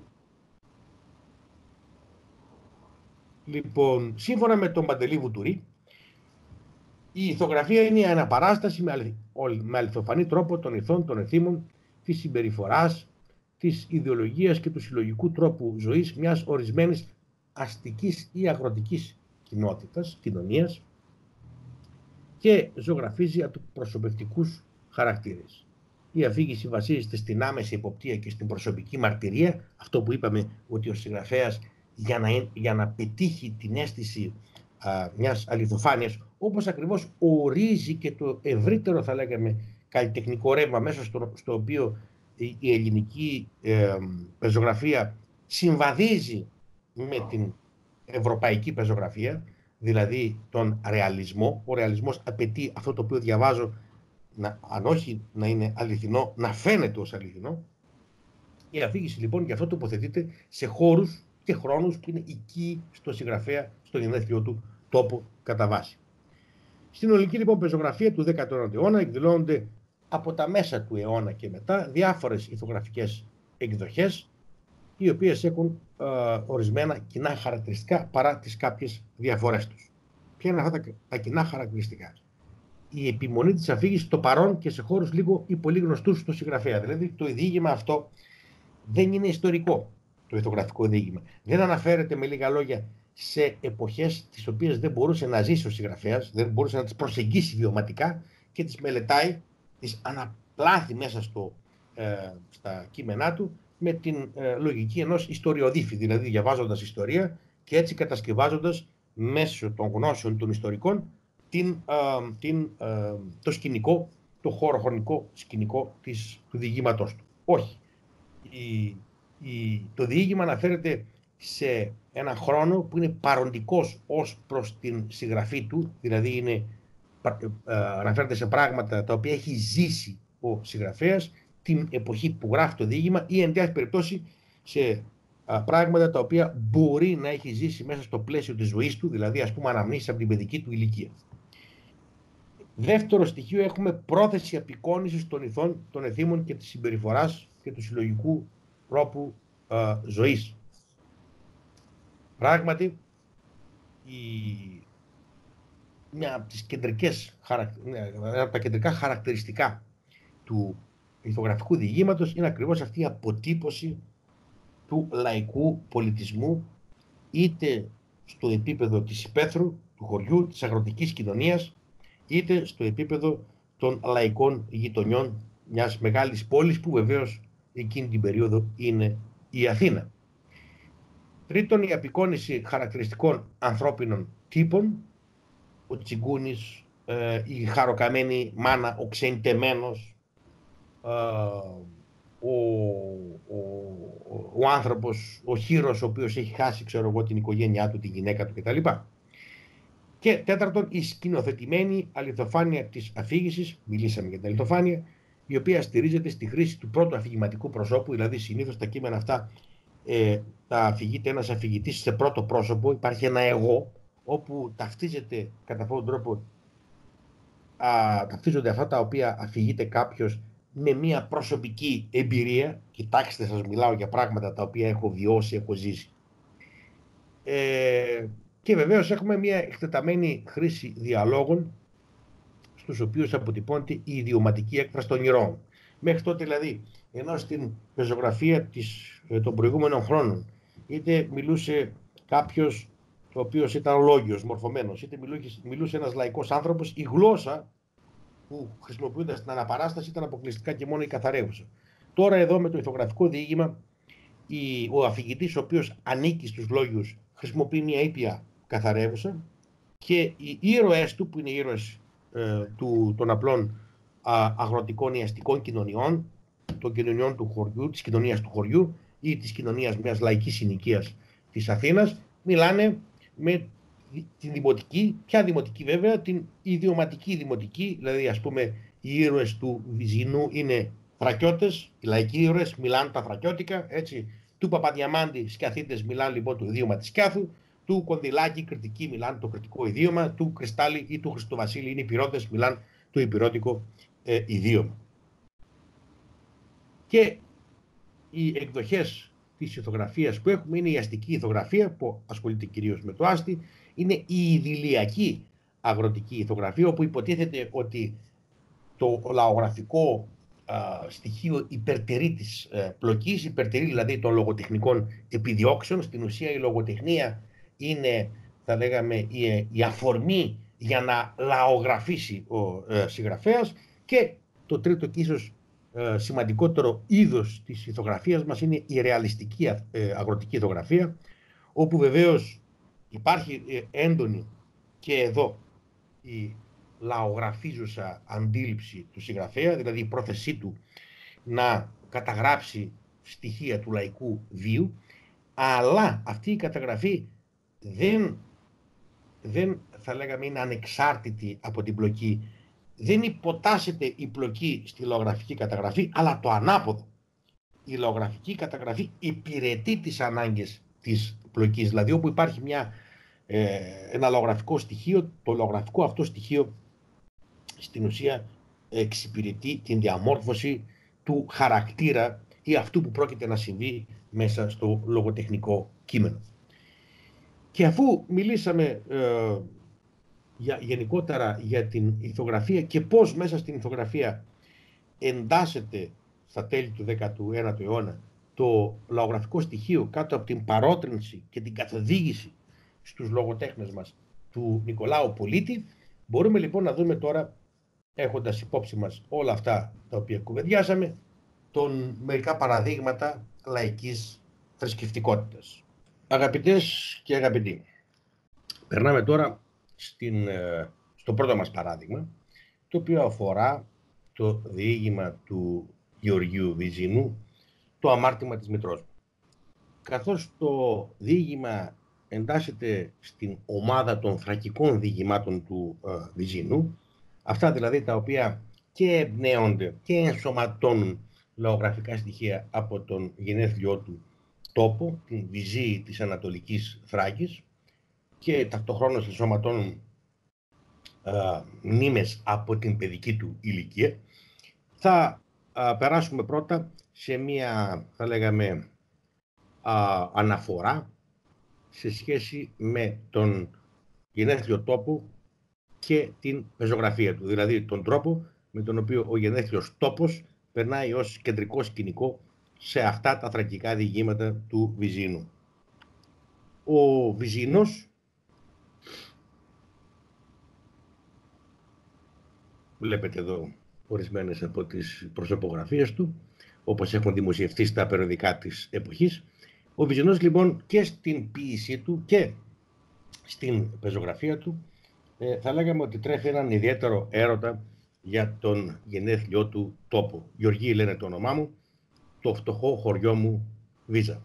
Λοιπόν, σύμφωνα με τον Παντελή Βουτουρή, η ηθογραφία είναι η αναπαράσταση με αληθοφανή τρόπο των ηθών, των εθήμων, της συμπεριφοράς, της ιδεολογίας και του συλλογικού τρόπου ζωής μιας ορισμένης αστικής ή αγροτικής κοινωνίας, και ζωγραφίζει προσωπευτικούς χαρακτήρες. Η αφήγηση βασίζεται στην άμεση εποπτεία και στην προσωπική μαρτυρία, αυτό που είπαμε ότι ο συγγραφέας για να πετύχει την αίσθηση μιας αληθοφάνειας, όπως ακριβώς ορίζει και το ευρύτερο, θα λέγαμε, καλλιτεχνικό ρεύμα μέσα στο οποίο η ελληνική πεζογραφία συμβαδίζει με την ευρωπαϊκή πεζογραφία, δηλαδή τον ρεαλισμό. Ο ρεαλισμός απαιτεί αυτό το οποίο διαβάζω, αν όχι να είναι αληθινό, να φαίνεται ως αληθινό. Η αφήγηση λοιπόν γι' αυτό τοποθετείται σε χώρους και χρόνους που είναι οικοί στο συγγραφέα, στο γενέθλιό του τόπο κατά βάση. Στην ελληνική λοιπόν πεζογραφία του 19ου αιώνα εκδηλώνονται από τα μέσα του αιώνα και μετά διάφορες ηθογραφικές εκδοχές, οι οποίες έχουν ορισμένα κοινά χαρακτηριστικά παρά τις κάποιες διαφορές τους. Ποια είναι αυτά τα κοινά χαρακτηριστικά? Η επιμονή της αφήγησης στο παρόν και σε χώρους λίγο ή πολύ γνωστούς στο συγγραφέα. Δηλαδή το διήγημα αυτό δεν είναι ιστορικό, το ηθογραφικό διήγημα. Δεν αναφέρεται με λίγα λόγια σε εποχές τις οποίες δεν μπορούσε να ζήσει ο συγγραφέας, δεν μπορούσε να τις προσεγγίσει βιωματικά, και τις μελετάει, τις αναπλάθει μέσα στα κείμενά του με την λογική ενός ιστοριοδίφη, δηλαδή διαβάζοντας ιστορία και έτσι κατασκευάζοντας μέσω των γνώσεων των ιστορικών το σκηνικό, το χωροχρονικό σκηνικό του διηγήματός του. Όχι. Το διήγημα αναφέρεται σε έναν χρόνο που είναι παροντικός ως προς την συγγραφή του, δηλαδή αναφέρεται σε πράγματα τα οποία έχει ζήσει ο συγγραφέας την εποχή που γράφει το διήγημα, ή εν τέλει περιπτώσει σε πράγματα τα οποία μπορεί να έχει ζήσει μέσα στο πλαίσιο της ζωής του, δηλαδή ας πούμε αναμνήσεις από την παιδική του ηλικία. Δεύτερο στοιχείο, έχουμε πρόθεση απεικόνησης των ηθών, των εθήμων και της συμπεριφοράς και του συλλογικού τρόπου ζωής. Πράγματι, ένα από τα κεντρικά χαρακτηριστικά του ηθογραφικού διηγήματος είναι ακριβώς αυτή η αποτύπωση του λαϊκού πολιτισμού, είτε στο επίπεδο της υπαίθρου, του χωριού, της αγροτικής κοινωνίας, είτε στο επίπεδο των λαϊκών γειτονιών μιας μεγάλης πόλης, που βεβαίως εκείνη την περίοδο είναι η Αθήνα. Τρίτον, η απεικόνιση χαρακτηριστικών ανθρώπινων τύπων, ο τσιγκούνης, η χαροκαμένη μάνα, ο ξεντεμένος, ο άνθρωπος, ο χήρος, ο οποίος έχει χάσει, ξέρω εγώ, την οικογένειά του, τη γυναίκα του κτλ. Και τέταρτον, η σκηνοθετημένη αληθοφάνεια της αφήγησης, μιλήσαμε για την αληθοφάνεια, η οποία στηρίζεται στη χρήση του πρώτου αφηγηματικού προσώπου, δηλαδή συνήθως τα κείμενα αυτά τα αφηγείται ένας αφηγητής σε πρώτο πρόσωπο, υπάρχει ένα εγώ, όπου ταυτίζεται κατά αυτόν τον τρόπο, ταυτίζονται αυτά τα οποία αφηγείται κάποιος με μια προσωπική εμπειρία. Κοιτάξτε, σας μιλάω για πράγματα τα οποία έχω βιώσει, έχω ζήσει. Και βεβαίως έχουμε μια εκτεταμένη χρήση διαλόγων, στους οποίους αποτυπώνεται η ιδιωματική έκφραση των ηρώων. Μέχρι τότε δηλαδή, ενώ στην πεζογραφία των προηγούμενων χρόνων είτε μιλούσε κάποιος ο οποίος ήταν λόγιος, μορφωμένος, είτε μιλούσε ένας λαϊκός άνθρωπος, η γλώσσα που χρησιμοποιούνταν στην αναπαράσταση ήταν αποκλειστικά και μόνο η καθαρεύουσα. Τώρα εδώ με το ηθογραφικό διήγημα, ο αφηγητής ο οποίος ανήκει στους λόγιους χρησιμοποιεί μια ήπια καθαρεύουσα, και οι ήρωές του, που είναι οι ήρωες των απλών αγροτικών ή αστικών κοινωνιών, των κοινωνιών του χωριού, της κοινωνίας του χωριού ή της κοινωνίας μιας λαϊκής συνοικίας της Αθήνας, μιλάνε με την δημοτική, ποια δημοτική βέβαια, την ιδιωματική δημοτική, δηλαδή ας πούμε οι ήρωες του Βυζινού είναι θρακιώτες, οι λαϊκοί ήρωες μιλάνε τα θρακιώτικα, έτσι, του Παπαδιαμάντη σκιαθίτες μιλάνε λοιπόν το ιδίωμα της Σκιάθου, του Κονδυλάκη κριτικοί μιλάνε το κριτικό ιδίωμα, του Κρυστάλλη ή του Χριστοβασίλη είναι οι πυρώτες, μιλάνε το υπηρώτικο ιδίωμα. Και οι εκδοχές της ηθογραφίας που έχουμε είναι η αστική ηθογραφία, που ασχολείται κυρίως με το άστι, είναι η ιδηλιακή αγροτική ηθογραφία, όπου υποτίθεται ότι το λαογραφικό στοιχείο υπερτερεί της πλοκής, υπερτερεί δηλαδή των λογοτεχνικών επιδιώξεων. Στην ουσία η λογοτεχνία είναι, θα λέγαμε, η αφορμή για να λαογραφήσει ο συγγραφέας. Και το τρίτο και ίσως σημαντικότερο είδος της ηθογραφίας μας είναι η ρεαλιστική αγροτική ηθογραφία, όπου βεβαίως υπάρχει έντονη και εδώ η λαογραφίζουσα αντίληψη του συγγραφέα, δηλαδή η πρόθεσή του να καταγράψει στοιχεία του λαϊκού βίου, αλλά αυτή η καταγραφή δεν θα λέγαμε είναι ανεξάρτητη από την πλοκή. Δεν υποτάσσεται η πλοκή στη λαογραφική καταγραφή, αλλά το ανάποδο. Η λαογραφική καταγραφή υπηρετεί τις ανάγκες της πλοκής, δηλαδή όπου υπάρχει ένα λαογραφικό στοιχείο, το λαογραφικό αυτό στοιχείο στην ουσία εξυπηρετεί την διαμόρφωση του χαρακτήρα ή αυτού που πρόκειται να συμβεί μέσα στο λογοτεχνικό κείμενο. Και αφού μιλήσαμε γενικότερα για την ηθογραφία και πώς μέσα στην ηθογραφία εντάσσεται στα τέλη του 19ου αιώνα το λαογραφικό στοιχείο κάτω από την παρότρινση και την καθοδήγηση στους λογοτέχνες μας του Νικολάου Πολίτη, μπορούμε λοιπόν να δούμε τώρα, έχοντας υπόψη μας όλα αυτά τα οποία κουβεντιάσαμε, μερικά παραδείγματα λαϊκής θρησκευτικότητας. Αγαπητές και αγαπητοί, περνάμε τώρα στο πρώτο μας παράδειγμα, το οποίο αφορά το διήγημα του Γεωργίου Βυζινού, το αμάρτημα της μητρός μου. Καθώς το διήγημα εντάσσεται στην ομάδα των θρακικών διηγημάτων του Βυζινού, αυτά δηλαδή τα οποία και εμπνέονται και ενσωματώνουν λαογραφικά στοιχεία από τον γενέθλιό του τόπο, την Βυζή της Ανατολικής Θράκης, και ταυτοχρόνως ενσωματώνουν μνήμες από την παιδική του ηλικία, θα περάσουμε πρώτα σε μία, θα λέγαμε, αναφορά σε σχέση με τον γενέθλιο τόπο και την πεζογραφία του, δηλαδή τον τρόπο με τον οποίο ο γενέθλιος τόπος περνάει ως κεντρικό σκηνικό σε αυτά τα θρακικά διηγήματα του Βυζίνου. Ο Βυζίνος, βλέπετε εδώ ορισμένες από τις προσωπογραφίες του, όπως έχουν δημοσιευτεί στα περιοδικά της εποχής. Ο Βυζίνος λοιπόν και στην ποίησή του και στην πεζογραφία του θα λέγαμε ότι τρέφει έναν ιδιαίτερο έρωτα για τον γενέθλιό του τόπο. Γεωργή λένε το όνομά μου, το φτωχό χωριό μου Βίζα.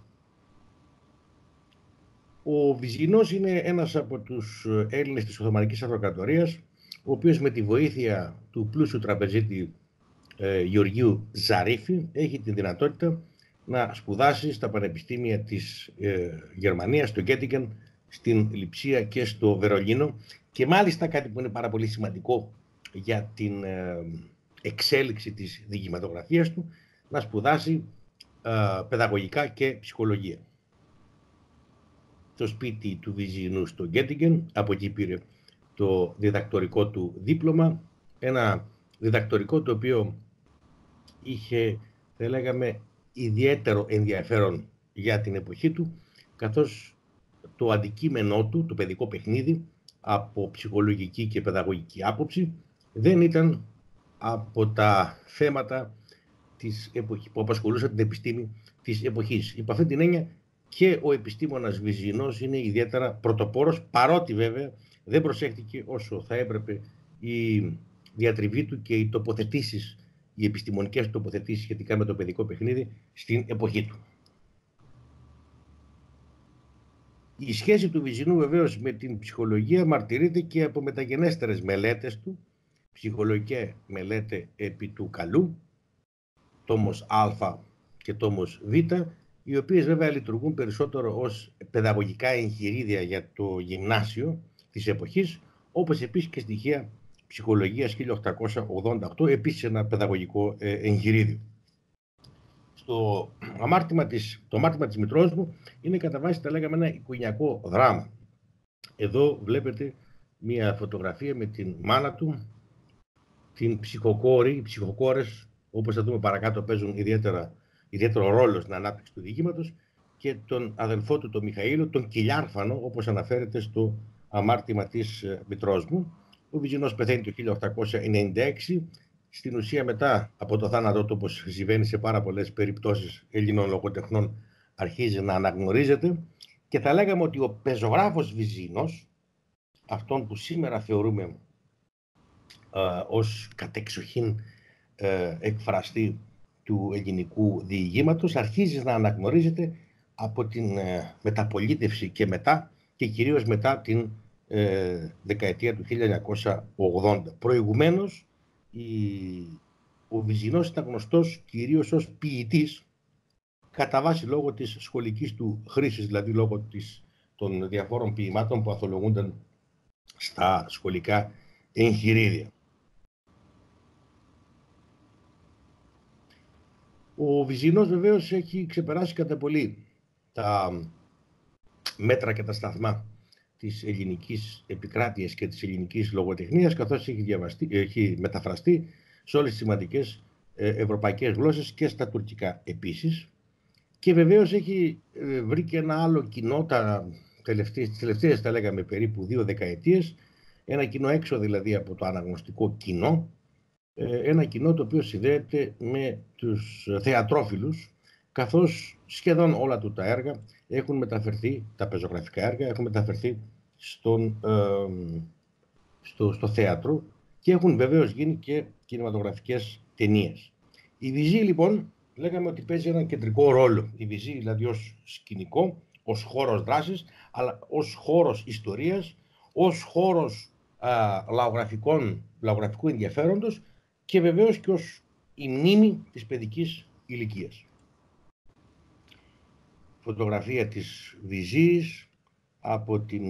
Ο Βυζίνος είναι ένας από τους Έλληνες της Οθωμανικής Αυτοκρατορίας, ο οποίος με τη βοήθεια του πλούσιου τραπεζίτη Γεωργίου Ζαρίφη έχει την δυνατότητα να σπουδάσει στα πανεπιστήμια της Γερμανίας, στο Γκέτιγκεν, στην Λειψία και στο Βερολίνο, και μάλιστα κάτι που είναι πάρα πολύ σημαντικό για την εξέλιξη της διηγηματογραφίας του, να σπουδάσει παιδαγωγικά και ψυχολογία. Στο σπίτι του Βυζίνου στο Γκέτιγκεν, από εκεί πήρε το διδακτορικό του δίπλωμα, ένα διδακτορικό το οποίο είχε, θα λέγαμε, ιδιαίτερο ενδιαφέρον για την εποχή του, καθώς το αντικείμενό του, το παιδικό παιχνίδι, από ψυχολογική και παιδαγωγική άποψη, δεν ήταν από τα θέματα της εποχής, που απασχολούσαν την επιστήμη της εποχής. Υπό αυτή την έννοια και ο επιστήμονας Βυζίνος είναι ιδιαίτερα πρωτοπόρος, παρότι βέβαια δεν προσέχτηκε όσο θα έπρεπε η διατριβή του και οι τοποθετήσεις, οι επιστημονικές τοποθετήσεις σχετικά με το παιδικό παιχνίδι στην εποχή του. Η σχέση του Βυζίνου βεβαίως με την ψυχολογία μαρτυρείται και από μεταγενέστερες μελέτες του, ψυχολογικές μελέτες επί του καλού, τόμος Α και τόμος Β, οι οποίες βέβαια λειτουργούν περισσότερο ως παιδαγωγικά εγχειρίδια για το γυμνάσιο της εποχής, όπως επίσης και στοιχεία ψυχολογίας 1888, επίσης ένα παιδαγωγικό εγχειρίδιο. Το αμάρτημα της μητρός μου είναι κατά βάση, τα λέγαμε, ένα οικογενειακό δράμα. Εδώ βλέπετε μια φωτογραφία με την μάνα του, την ψυχοκόρη. Οι ψυχοκόρες, όπως θα δούμε παρακάτω, παίζουν ιδιαίτερο ρόλο στην ανάπτυξη του διηγήματος, και τον αδελφό του, τον Μιχαήλο, τον Κιλιάρφανο, όπως αναφέρεται στο αμάρτημα της μητρός μου. Ο Βυζίνος πεθαίνει το 1896. Στην ουσία, μετά από το θάνατό του, όπως συμβαίνει σε πάρα πολλές περιπτώσεις Ελλήνων λογοτεχνών, αρχίζει να αναγνωρίζεται, και θα λέγαμε ότι ο πεζογράφος Βυζίνος, αυτόν που σήμερα θεωρούμε ως κατεξοχήν εκφραστή του ελληνικού διηγήματος, αρχίζει να αναγνωρίζεται από την μεταπολίτευση και μετά, και κυρίως μετά την δεκαετία του 1980. Προηγουμένως, ο Βυζίνος ήταν γνωστός κυρίως ως ποιητής, κατά βάση λόγω της σχολικής του χρήσης, δηλαδή λόγω των διαφόρων ποιημάτων που αθολογούνταν στα σχολικά εγχειρίδια. Ο Βυζίνος βεβαίως έχει ξεπεράσει κατά πολύ τα μέτρα και τα σταθμά της ελληνικής επικράτειας και της ελληνικής λογοτεχνίας, καθώς έχει μεταφραστεί σε όλες τις σημαντικές ευρωπαϊκές γλώσσες και στα τουρκικά επίσης. Και βεβαίως έχει βρει και ένα άλλο κοινό τις τελευταίες, θα λέγαμε, περίπου 2 δεκαετίες, ένα κοινό έξω δηλαδή από το αναγνωστικό κοινό, ένα κοινό το οποίο συνδέεται με τους θεατρόφιλους, καθώς σχεδόν όλα του τα έργα έχουν μεταφερθεί, τα πεζογραφικά έργα έχουν μεταφερθεί στο θέατρο, και έχουν βεβαίως γίνει και κινηματογραφικές ταινίες. Η Βυζή λοιπόν λέγαμε ότι παίζει έναν κεντρικό ρόλο. Η Βυζή δηλαδή ως σκηνικό, ως χώρος δράσης, αλλά ως χώρος ιστορίας, ως χώρος λαογραφικού ενδιαφέροντος, και βεβαίως και ως η μνήμη της παιδικής ηλικίας. Φωτογραφία της Βυζής από την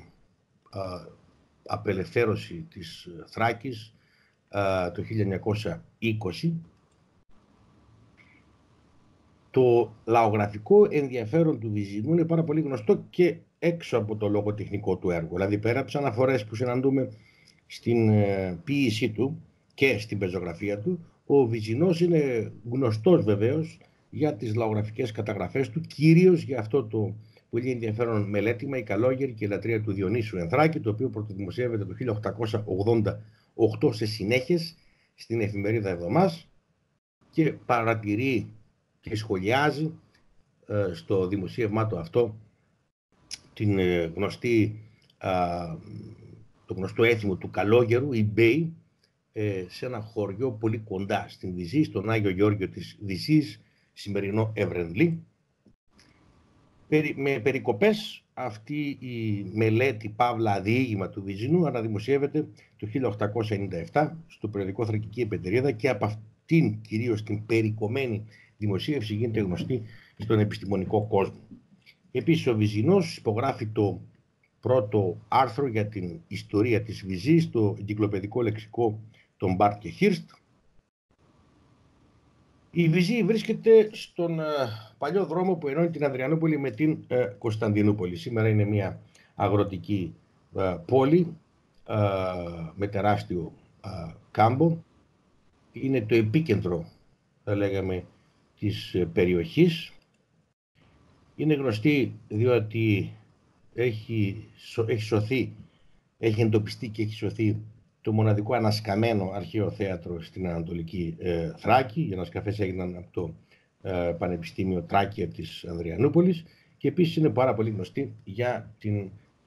απελευθέρωση της Θράκης το 1920. Το λαογραφικό ενδιαφέρον του Βυζινού είναι πάρα πολύ γνωστό και έξω από το λογοτεχνικό του έργο. Δηλαδή, πέρα από τις αναφορές που συναντούμε στην ποίησή του και στην πεζογραφία του, ο Βυζινός είναι γνωστός βεβαίως για τις λαογραφικές καταγραφές του, κυρίως για αυτό το πολύ ενδιαφέρον μελέτημα «Η καλόγερη και η λατρεία του Διονύσου Ενθράκη», το οποίο πρωτοδημοσιεύεται το 1888 σε συνέχειες στην εφημερίδα Εβδομάς και παρατηρεί και σχολιάζει στο δημοσίευμά του αυτό την το γνωστό έθιμο του καλόγερου, η Μπέη, σε ένα χωριό πολύ κοντά στην Βυζή, στον Άγιο Γεώργιο της Βυζής, σημερινό Ευρενλή. Με περικοπές, αυτή η μελέτη παύλα διήγημα του Βυζινού αναδημοσιεύεται το 1897 στο περιοδικό Θρακική Επετερίδα και από αυτήν κυρίως την περικομμένη δημοσίευση γίνεται γνωστή στον επιστημονικό κόσμο. Επίσης ο Βυζινός υπογράφει το πρώτο άρθρο για την ιστορία της Βυζής στο εγκυκλοπαιδικό λεξικό των Μπάρτ και Χίρστ. Η Βυζή βρίσκεται στον παλιό δρόμο που ενώνει την Ανδριανούπολη με την Κωνσταντινούπολη. Σήμερα είναι μια αγροτική πόλη με τεράστιο κάμπο. Είναι το επίκεντρο, θα λέγαμε, της περιοχής. Είναι γνωστή διότι έχει εντοπιστεί και έχει σωθεί το μοναδικό ανασκαμμένο αρχαίο θέατρο στην Ανατολική Θράκη. Οι ανασκαφές έγιναν από το Πανεπιστήμιο Τράκια της Ανδριανούπολης και επίσης είναι πάρα πολύ γνωστή για την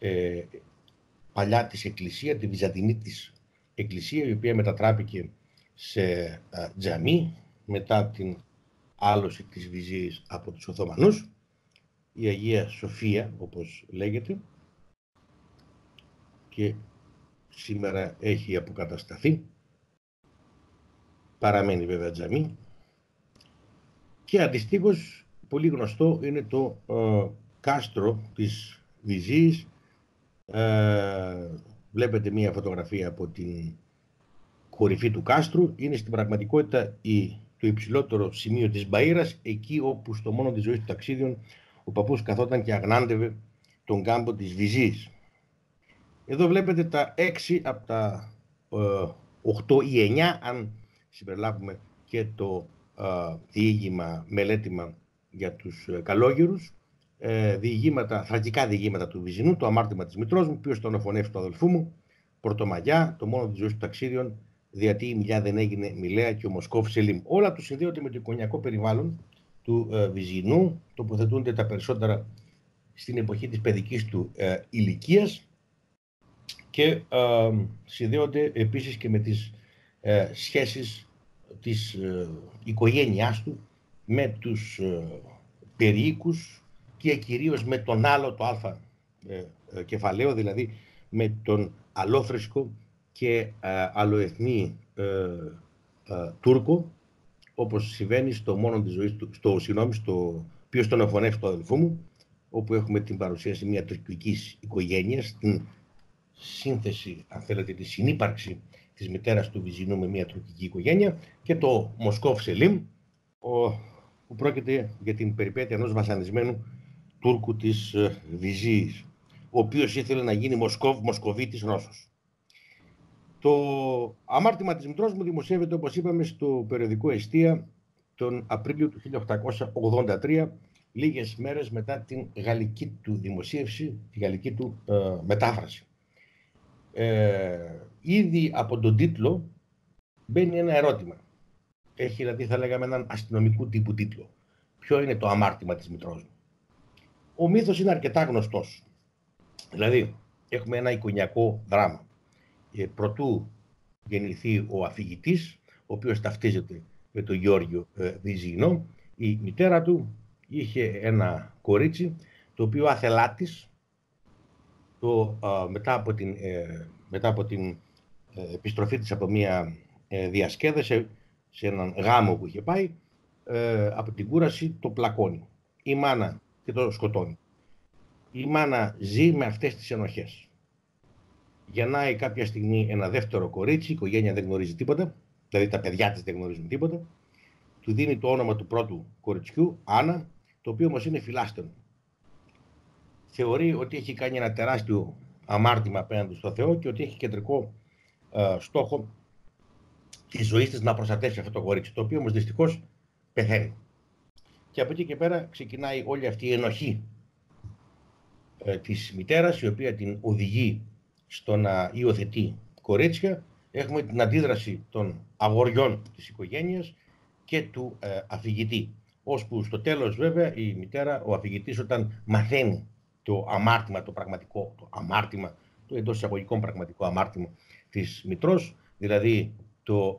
παλιά της εκκλησία, τη βυζαντινή της εκκλησία, η οποία μετατράπηκε σε τζαμί μετά την άλωση της Βυζής από τους Οθωμανούς, η Αγία Σοφία όπως λέγεται, και σήμερα έχει αποκατασταθεί, παραμένει βέβαια τζαμί. Και αντιστοίχως πολύ γνωστό είναι το κάστρο της Βυζής. Βλέπετε μία φωτογραφία από την κορυφή του κάστρου. Είναι στην πραγματικότητα το υψηλότερο σημείο της Μπαΐρας, εκεί όπου στο μόνο της ζωής του ταξίδιων ο παππούς καθόταν και αγνάντευε τον κάμπο της Βυζής. Εδώ βλέπετε τα 6 από τα 8 ή 9, αν συμπεριλάβουμε και το διήγημα, μελέτημα για τους καλόγερους, θρακικά διηγήματα του Βυζινού, το αμάρτημα της μητρός μου, ποιος τον οφωνεύσει του αδελφού μου, Πορτομαγιά, το μόνο της ζωής του ταξίδιων, διατί η μιλιά δεν έγινε Μιλέα και ο Μοσκόφ Σελίμ. Όλα του συνδέονται με το εικονιακό περιβάλλον του Βυζινού, τοποθετούνται τα περισσότερα στην εποχή της παιδικής του ηλικίας και συνδέονται επίσης και με τις σχέσεις της οικογένειάς του με τους περιοίκους και κυρίως με τον άλλο, το α κεφαλαίο, δηλαδή με τον αλόθρησκο και αλλοεθνή Τούρκο, όπως συμβαίνει στο μόνο της ζωής του, στο ποιος τον οφωνεύσει το αδελφό μου, όπου έχουμε την παρουσίαση μια τουρκικής οικογένειας, την σύνθεση, αν θέλετε, τη συνύπαρξη της μητέρας του Βυζινού με μια τουρκική οικογένεια, και το Μοσκόφ Σελίμ, που πρόκειται για την περιπέτεια ενός βασανισμένου Τούρκου της Βυζής, ο οποίος ήθελε να γίνει Μοσκοβίτης Ρώσος. Το αμάρτημα της μητρός μου δημοσιεύεται, όπως είπαμε, στο περιοδικό Εστία τον Απρίλιο του 1883, λίγες μέρες μετά την γαλλική του δημοσίευση, τη γαλλική του μετάφραση. Ήδη από τον τίτλο μπαίνει ένα ερώτημα. Έχει, δηλαδή, θα λέγαμε, έναν αστυνομικού τύπου τίτλο. Ποιο είναι το αμάρτημα της μητρός μου? Ο μύθος είναι αρκετά γνωστός. Δηλαδή, έχουμε ένα εικονιακό δράμα. Προτού γεννηθεί ο αφηγητής, ο οποίος ταυτίζεται με τον Γεώργιο Βυζινό, η μητέρα του είχε ένα κορίτσι, το οποίο άθελά της, μετά από την επιστροφή της από μια διασκέδαση σε έναν γάμο που είχε πάει, από την κούραση το πλακώνει η μάνα και το σκοτώνει. Η μάνα ζει με αυτές τις ενοχές. Γεννάει κάποια στιγμή ένα δεύτερο κορίτσι, η οικογένεια δεν γνωρίζει τίποτα, δηλαδή τα παιδιά της δεν γνωρίζουν τίποτα. του δίνει το όνομα του πρώτου κοριτσιού, Άννα, το οποίο όμως είναι φιλάστερο. Θεωρεί ότι έχει κάνει ένα τεράστιο αμάρτημα απέναντι στο Θεό και ότι έχει κεντρικό στόχο τη ζωή της να προστατεύσει αυτό το κορίτσι, το οποίο όμως δυστυχώς πεθαίνει. Και από εκεί και πέρα ξεκινάει όλη αυτή η ενοχή της μητέρας, η οποία την οδηγεί στο να υιοθετεί κορίτσια. Έχουμε την αντίδραση των αγοριών της οικογένειας και του αφηγητή. Ώσπου στο τέλος βέβαια η μητέρα, ο αφηγητής, όταν μαθαίνει το αμάρτημα, το πραγματικό, το αμάρτημα, το εντός εισαγωγικών πραγματικό αμάρτημα της μητρός, δηλαδή το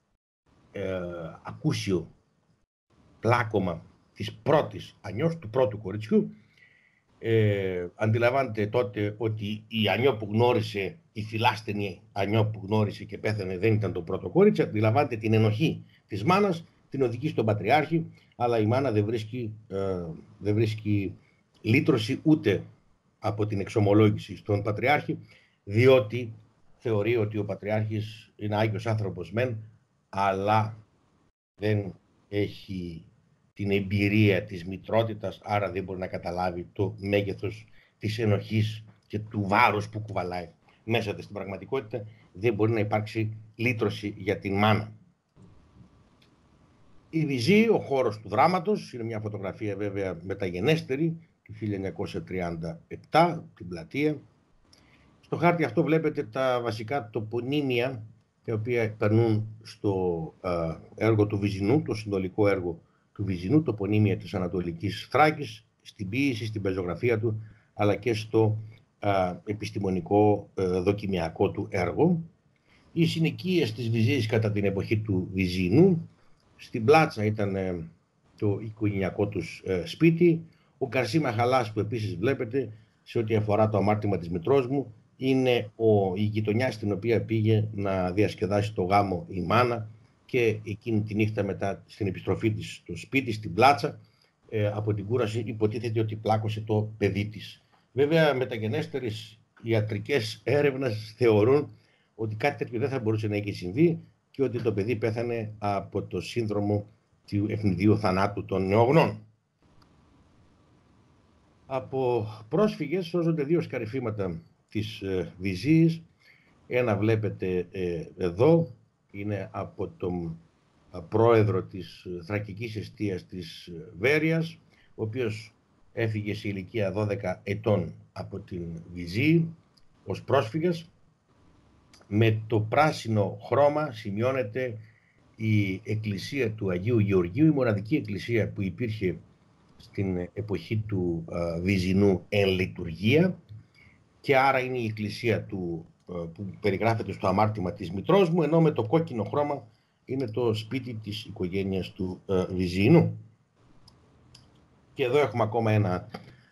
ακούσιο πλάκωμα της πρώτης ανιός, του πρώτου κοριτσιού, αντιλαμβάνεται τότε ότι η ανιό που γνώρισε, η φιλάστενη ανιό που γνώρισε και πέθανε δεν ήταν το πρώτο κόριτσι. Αντιλαμβάνεται την ενοχή της μάνας, την οδηγεί στον Πατριάρχη, αλλά η μάνα δεν βρίσκει λύτρωση ούτε από την εξομολόγηση στον Πατριάρχη, διότι θεωρεί ότι ο Πατριάρχης είναι άγιος άνθρωπος μεν, αλλά δεν έχει την εμπειρία της μητρότητας, άρα δεν μπορεί να καταλάβει το μέγεθος της ενοχής και του βάρους που κουβαλάει μέσα της. Στην πραγματικότητα δεν μπορεί να υπάρξει λύτρωση για την μάνα. Η Βυζή, ο χώρος του δράματος, είναι μια φωτογραφία βέβαια μεταγενέστερη του 1937, την πλατεία. Στο χάρτη αυτό βλέπετε τα βασικά τοπονύμια τα οποία περνούν στο έργο του Βυζινού, το συνολικό έργο του Βυζινού, τοπονύμια της Ανατολικής Θράκης, στην ποίηση, στην πεζογραφία του, αλλά και στο επιστημονικό δοκιμιακό του έργο. Οι συνοικίες της Βυζής κατά την εποχή του Βυζινού, στην Πλάτσα ήταν το οικογενειακό τους σπίτι. Ο Καρσί Μαχαλάς, που επίσης βλέπετε σε ό,τι αφορά το αμάρτημα της μητρός μου, είναι η γειτονιά στην οποία πήγε να διασκεδάσει το γάμο η μάνα, και εκείνη τη νύχτα μετά στην επιστροφή της στο σπίτι, στην Πλάτσα, από την κούραση υποτίθεται ότι πλάκωσε το παιδί της. Βέβαια μεταγενέστερες ιατρικές έρευνες θεωρούν ότι κάτι τέτοιο δεν θα μπορούσε να έχει συμβεί και ότι το παιδί πέθανε από το σύνδρομο του ευνηδίου θανάτου των νεογνών. Από πρόσφυγες σώζονται δύο σκαρυφήματα της Βυζής. Ένα βλέπετε εδώ, είναι από τον πρόεδρο της θρακικής εστίας της Βέρειας, ο οποίος έφυγε σε ηλικία 12 ετών από την Βυζή ως πρόσφυγας. Με το πράσινο χρώμα σημειώνεται η εκκλησία του Αγίου Γεωργίου, η μοναδική εκκλησία που υπήρχε στην εποχή του Βυζινού εν λειτουργία, και άρα είναι η εκκλησία που περιγράφεται στο αμάρτημα της μητρός μου, ενώ με το κόκκινο χρώμα είναι το σπίτι της οικογένειας του Βυζινού. Και εδώ έχουμε ακόμα ένα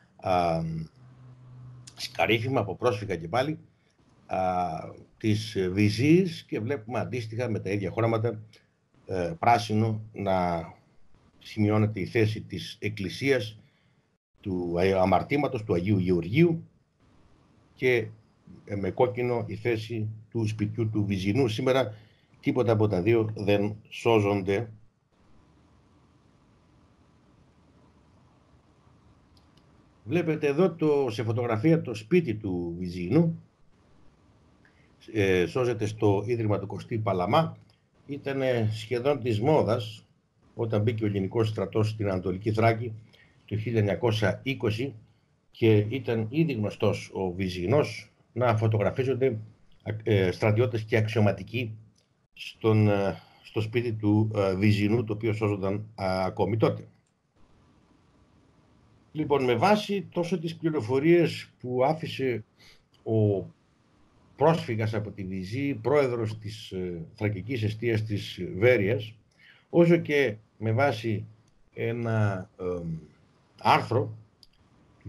σκαρίφημα από πρόσφυγα και πάλι της Βυζής, και βλέπουμε αντίστοιχα με τα ίδια χρώματα πράσινο να σημειώνεται η θέση της εκκλησίας του αμαρτήματος του Αγίου Γεωργίου και με κόκκινο η θέση του σπιτιού του Βυζινού. Σήμερα τίποτα από τα δύο δεν σώζονται. Βλέπετε εδώ σε φωτογραφία το σπίτι του Βυζινού. Σώζεται στο Ίδρυμα του Κωστή Παλαμά. Ήταν σχεδόν της μόδας όταν μπήκε ο ελληνικός στρατός στην Ανατολική Θράκη το 1920 και ήταν ήδη γνωστός ο Βυζινός να φωτογραφίζονται στρατιώτες και αξιωματικοί στο σπίτι του Βυζινού, το οποίο σώζονταν ακόμη τότε. Λοιπόν, με βάση τόσο τις πληροφορίες που άφησε ο πρόσφυγας από τη Βυζή, πρόεδρος της θρακικής εστίας της Βέρειας, όσο και με βάση ένα άρθρο του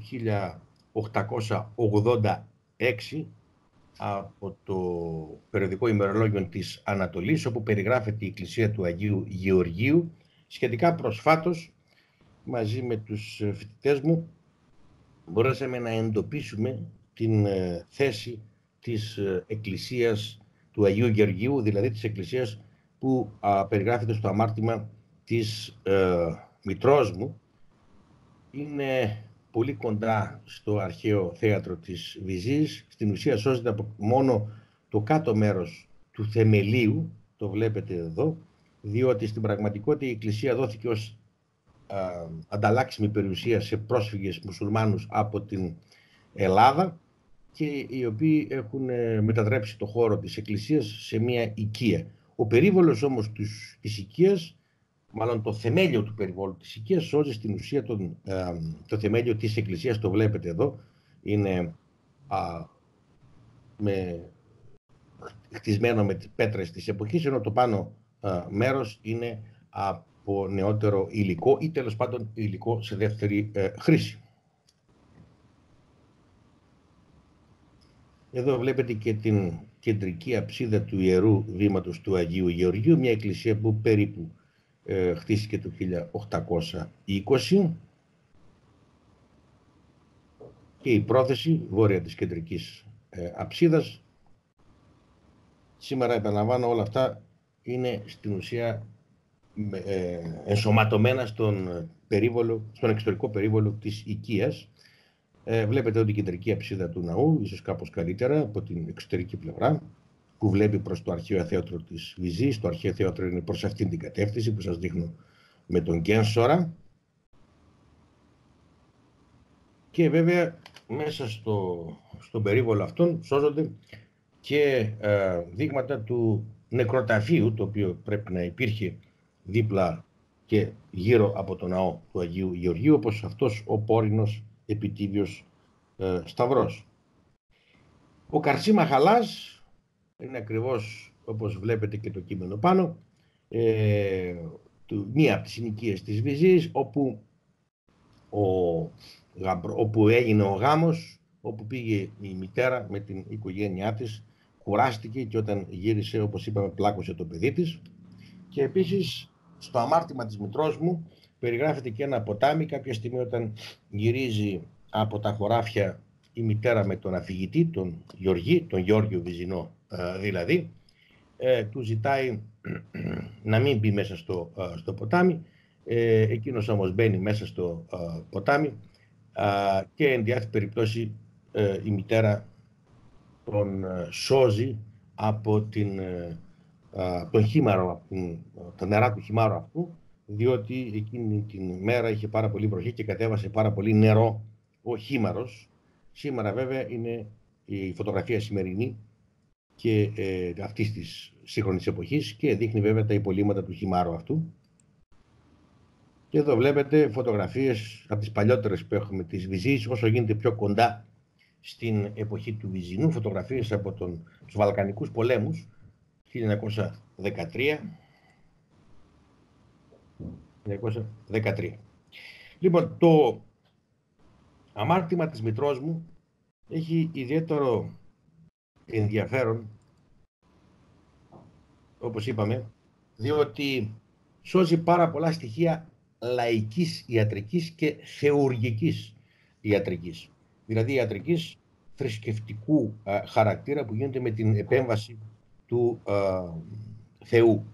1886 από το περιοδικό ημερολόγιο της Ανατολής, όπου περιγράφεται η εκκλησία του Αγίου Γεωργίου, σχετικά προσφάτως μαζί με τους φοιτητές μου μπορέσαμε να εντοπίσουμε την θέση της εκκλησίας του Αγίου Γεωργίου, δηλαδή της εκκλησίας που περιγράφεται στο αμάρτημα της μητρός μου είναι πολύ κοντά στο αρχαίο θέατρο της Βυζής. Στην ουσία σώζεται από μόνο το κάτω μέρος του θεμελίου, το βλέπετε εδώ, διότι στην πραγματικότητα η εκκλησία δόθηκε ως ανταλλάξιμη περιουσία σε πρόσφυγες μουσουλμάνους από την Ελλάδα και οι οποίοι έχουν μετατρέψει το χώρο της εκκλησίας σε μια οικία. Ο περίβολος όμως της οικίας, μάλλον το θεμέλιο του περιβόλου της οικίας, σώζει στην ουσία το θεμέλιο της εκκλησίας, το βλέπετε εδώ, είναι χτισμένο με τις πέτρες της εποχής, ενώ το πάνω μέρος είναι από νεότερο υλικό ή τέλος πάντων υλικό σε δεύτερη χρήση. Εδώ βλέπετε και την κεντρική αψίδα του Ιερού Βήματος του Αγίου Γεωργίου, μια εκκλησία που περίπου χτίστηκε το 1820 και η πρόθεση βόρεια της κεντρικής αψίδας. Σήμερα, επαναλαμβάνω, όλα αυτά είναι στην ουσία ενσωματωμένα στον εξωτερικό περίβολο της οικίας. Βλέπετε ότι η κεντρική αψίδα του ναού, ίσως κάπως καλύτερα από την εξωτερική πλευρά, που βλέπει προς το αρχαίο θέατρο της Βυζής. Το αρχαίο θέατρο είναι προς αυτήν την κατεύθυνση που σας δείχνω με τον Κένσορα. Και βέβαια μέσα στον περίβολο αυτόν σώζονται και δείγματα του νεκροταφείου, το οποίο πρέπει να υπήρχε δίπλα και γύρω από το ναό του Αγίου Γεωργίου, όπως αυτός ο πόρινος επιτίβιος σταυρός. Ο Καρσί Μαχαλάς είναι ακριβώς όπως βλέπετε και το κείμενο πάνω, μία από τις συνοικίες της Βυζής, όπου έγινε ο γάμος, όπου πήγε η μητέρα με την οικογένειά της, κουράστηκε και όταν γύρισε, όπως είπαμε, πλάκωσε το παιδί της. Και επίσης στο αμάρτημα της μητρός μου περιγράφεται και ένα ποτάμι. Κάποια στιγμή όταν γυρίζει από τα χωράφια η μητέρα με τον αφηγητή, τον Γιώργιο Βυζινό δηλαδή, του ζητάει να μην μπει μέσα στο ποτάμι. Εκείνος όμως μπαίνει μέσα στο ποτάμι και εν διάθεση περιπτώσει η μητέρα τον σώζει από τον χήμαρο, τα νερά του χυμάρου αυτού, διότι εκείνη την μέρα είχε πάρα πολύ βροχή και κατέβασε πάρα πολύ νερό ο χήμαρος. Σήμερα βέβαια είναι η φωτογραφία σημερινή και αυτής της σύγχρονης εποχής και δείχνει βέβαια τα υπολείμματα του χυμάρου αυτού. Και εδώ βλέπετε φωτογραφίες από τις παλιότερες που έχουμε της Βυζής, όσο γίνεται πιο κοντά στην εποχή του Βυζινού, φωτογραφίες από τους Βαλκανικούς πολέμους 1913. Λοιπόν, το αμάρτημα της μητρός μου έχει ιδιαίτερο ενδιαφέρον, όπως είπαμε, διότι σώζει πάρα πολλά στοιχεία λαϊκής ιατρικής και θεουργικής ιατρικής. Δηλαδή ιατρικής θρησκευτικού χαρακτήρα που γίνεται με την επέμβαση του Θεού.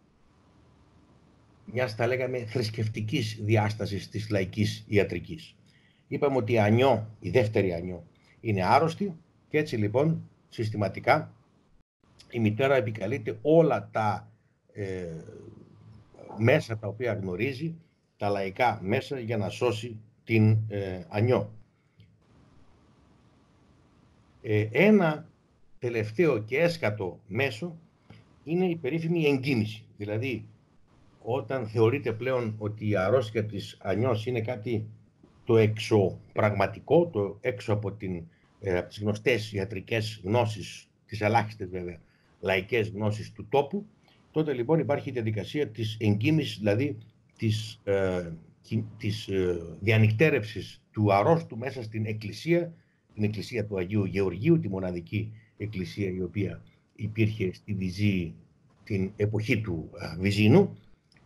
Μιας, θα λέγαμε, θρησκευτικής διάστασης της λαϊκής ιατρικής. Είπαμε ότι η δεύτερη Ανιώ, είναι άρρωστη και έτσι λοιπόν συστηματικά η μητέρα επικαλείται όλα τα μέσα τα οποία γνωρίζει, τα λαϊκά μέσα, για να σώσει την Ανιώ. Ένα τελευταίο και έσκατο μέσο είναι η περίφημη εγκίνηση. Δηλαδή, όταν θεωρείται πλέον ότι η αρρώστια της Ανιώς είναι κάτι το εξωπραγματικό, το έξω από τις γνωστές ιατρικές γνώσεις, τις ελάχιστες βέβαια λαϊκές γνώσεις του τόπου, τότε λοιπόν υπάρχει η διαδικασία της εγκίνησης, δηλαδή της διανυκτέρευσης του αρρώστου μέσα στην εκκλησία, την εκκλησία του Αγίου Γεωργίου, τη μοναδική εκκλησία η οποία υπήρχε στη Βυζή την εποχή του Βυζίνου,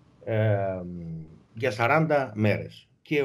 για 40 μέρες. Και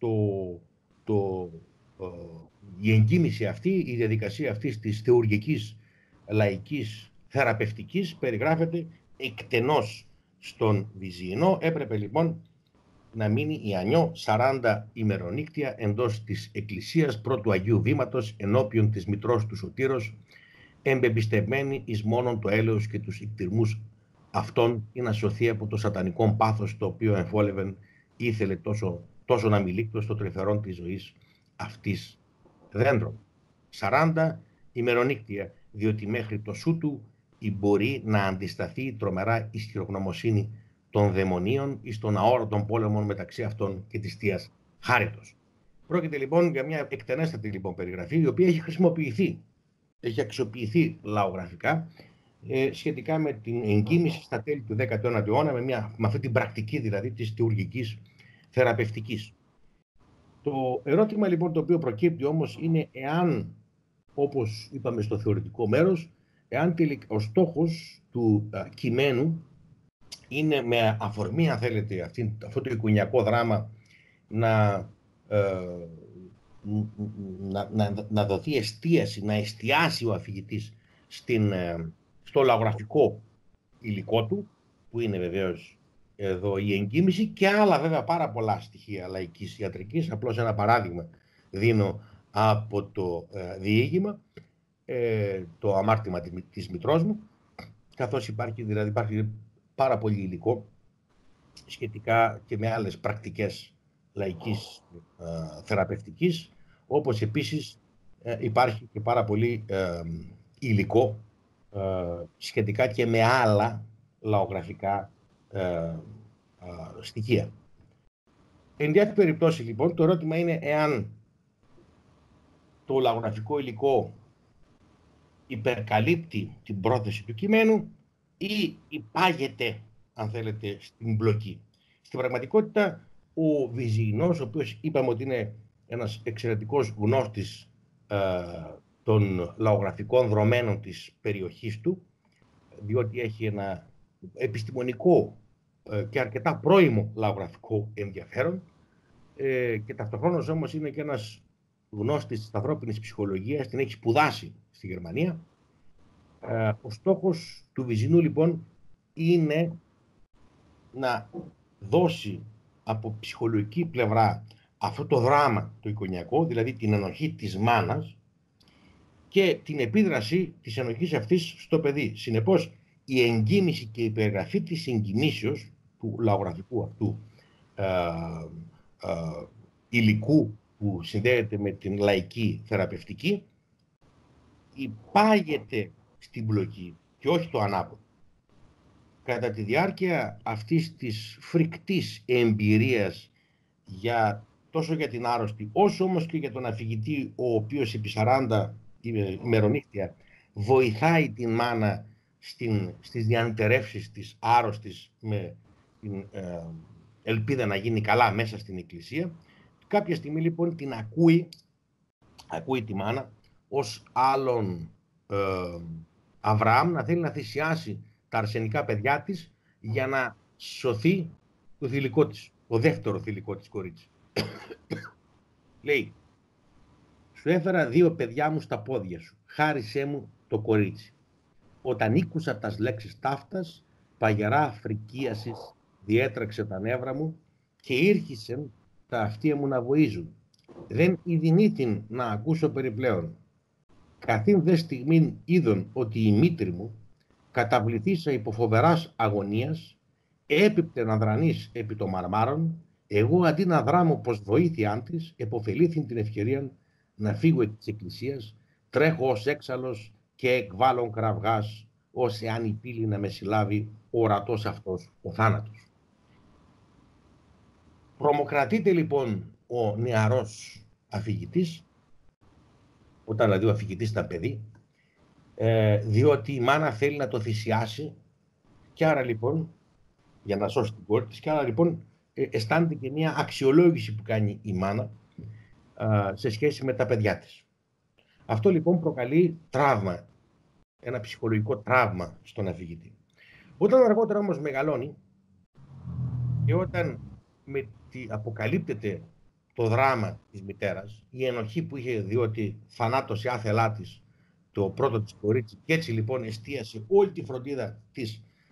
η εγκίνηση αυτή, η διαδικασία αυτής της θεουργικής, λαϊκής, θεραπευτικής περιγράφεται εκτενώς στον Βυζιεινό. Έπρεπε λοιπόν να μείνει η Ανιώ 40 ημερονύκτια εντός της εκκλησίας πρώτου Αγίου Βήματος ενώπιον της μητρός του Σωτήρος, εμπεμπιστευμένη εις μόνον το έλεος και τους εκτιρμούς αυτών, ή να σωθεί από το σατανικό πάθος το οποίο εμφόλευεν ήθελε τόσο να μιλήκτω στο τρυφερόν της ζωής αυτής δέντρο. 40 ημερονύκτια, διότι μέχρι το σούτου μπορεί να αντισταθεί τρομερά η χειρογνωμοσύνη των δαιμονίων εις των αόρατων πόλεμων μεταξύ αυτών και της Θείας Χάριτος. Πρόκειται λοιπόν για μια εκτενέστατη λοιπόν περιγραφή, η οποία έχει χρησιμοποιηθεί, έχει αξιοποιηθεί λαογραφικά σχετικά με την εγκύμηση στα τέλη του 19ου αιώνα, με αυτή την πρακτική δηλαδή της θεουργικής θεραπευτικής. Το ερώτημα λοιπόν το οποίο προκύπτει όμως είναι εάν, όπως είπαμε στο θεωρητικό μέρος, εάν ο στόχος του κειμένου είναι με αφορμή, αν θέλετε, αυτό το εικονιακό δράμα να δοθεί εστίαση, να εστιάσει ο αφηγητής στο λαογραφικό υλικό του, που είναι βεβαίως εδώ η εγκύμηση και άλλα βέβαια πάρα πολλά στοιχεία λαϊκής ιατρικής. Απλώς ένα παράδειγμα δίνω από το διήγημα, το αμάρτημα της μητρός μου, καθώς υπάρχει πάρα πολύ υλικό σχετικά και με άλλες πρακτικές λαϊκής θεραπευτικής, όπως επίσης υπάρχει και πάρα πολύ υλικό σχετικά και με άλλα λαογραφικά στοιχεία. Εν διάτη περιπτώσει λοιπόν, το ερώτημα είναι εάν το λαογραφικό υλικό υπερκαλύπτει την πρόθεση του κειμένου ή υπάγεται, αν θέλετε, στην μπλοκή. Στην πραγματικότητα, ο Βυζιεινός, ο οποίος είπαμε ότι είναι ένας εξαιρετικός γνώστης των λαογραφικών δρομένων της περιοχής του, διότι έχει ένα επιστημονικό και αρκετά πρώιμο λαογραφικό ενδιαφέρον και ταυτοχρόνως όμως είναι και ένας γνώστης της ανθρώπινης ψυχολογίας, την έχει σπουδάσει στη Γερμανία. Ο στόχος του Βυζιεινού λοιπόν είναι να δώσει από ψυχολογική πλευρά αυτό το δράμα το εικονιακό, δηλαδή την ενοχή της μάνας και την επίδραση της ενοχής αυτής στο παιδί. Συνεπώς, η εγκύμηση και η περιγραφή της εγκυμήσεως του λαογραφικού αυτού υλικού που συνδέεται με την λαϊκή θεραπευτική υπάγεται στην πλοκή και όχι το ανάποδο. Κατά τη διάρκεια αυτής της φρικτής εμπειρίας τόσο για την άρρωστη όσο όμως και για τον αφηγητή, ο οποίος επί 40 ημερονύχτια βοηθάει την μάνα στις διανυτερεύσεις της άρρωστης με την ελπίδα να γίνει καλά μέσα στην εκκλησία. Κάποια στιγμή λοιπόν την ακούει τη μάνα ως άλλον Αβραάμ να θέλει να θυσιάσει τα αρσενικά παιδιά της για να σωθεί το θηλυκό της, το δεύτερο θηλυκό της κορίτσι. Λέει, σου έφερα 2 παιδιά μου στα πόδια σου, χάρισέ μου το κορίτσι. Όταν ήκουσα τας λέξεις ταύτας, παγερά φρικίασης διέτρεξε τα νεύρα μου και ήρχισεν τα αυτία μου να βοίζουν. Δεν ειδηνήθην να ακούσω περιπλέον. Καθήν δε στιγμήν είδον ότι η μήτρη μου, καταβληθήσα υπό φοβεράς αγωνίας, έπιπτε να δρανείς επί των μαρμάρων, εγώ αντί να δράμω πως βοήθειάν της, επωφελήθην την ευκαιρία να φύγω εκ της εκκλησίας, τρέχω ως έξαλλος και εκβάλλον κραυγάς, ως εάν η πύλη να με συλλάβει ο ορατός αυτός ο θάνατος. Τρομοκρατείται λοιπόν ο νεαρός αφηγητής, όταν δηλαδή ο αφηγητής ήταν παιδί, διότι η μάνα θέλει να το θυσιάσει και άρα λοιπόν, για να σώσει την κόρη της, και άρα λοιπόν αισθάνεται και μια αξιολόγηση που κάνει η μάνα σε σχέση με τα παιδιά της. Αυτό λοιπόν προκαλεί τραύμα, ένα ψυχολογικό τραύμα στον αφηγητή. Όταν αργότερα όμως μεγαλώνει και όταν αποκαλύπτεται το δράμα της μητέρας, η ενοχή που είχε διότι θανάτωσε άθελά της το πρώτο της κορίτσι και έτσι λοιπόν εστίασε όλη τη φροντίδα της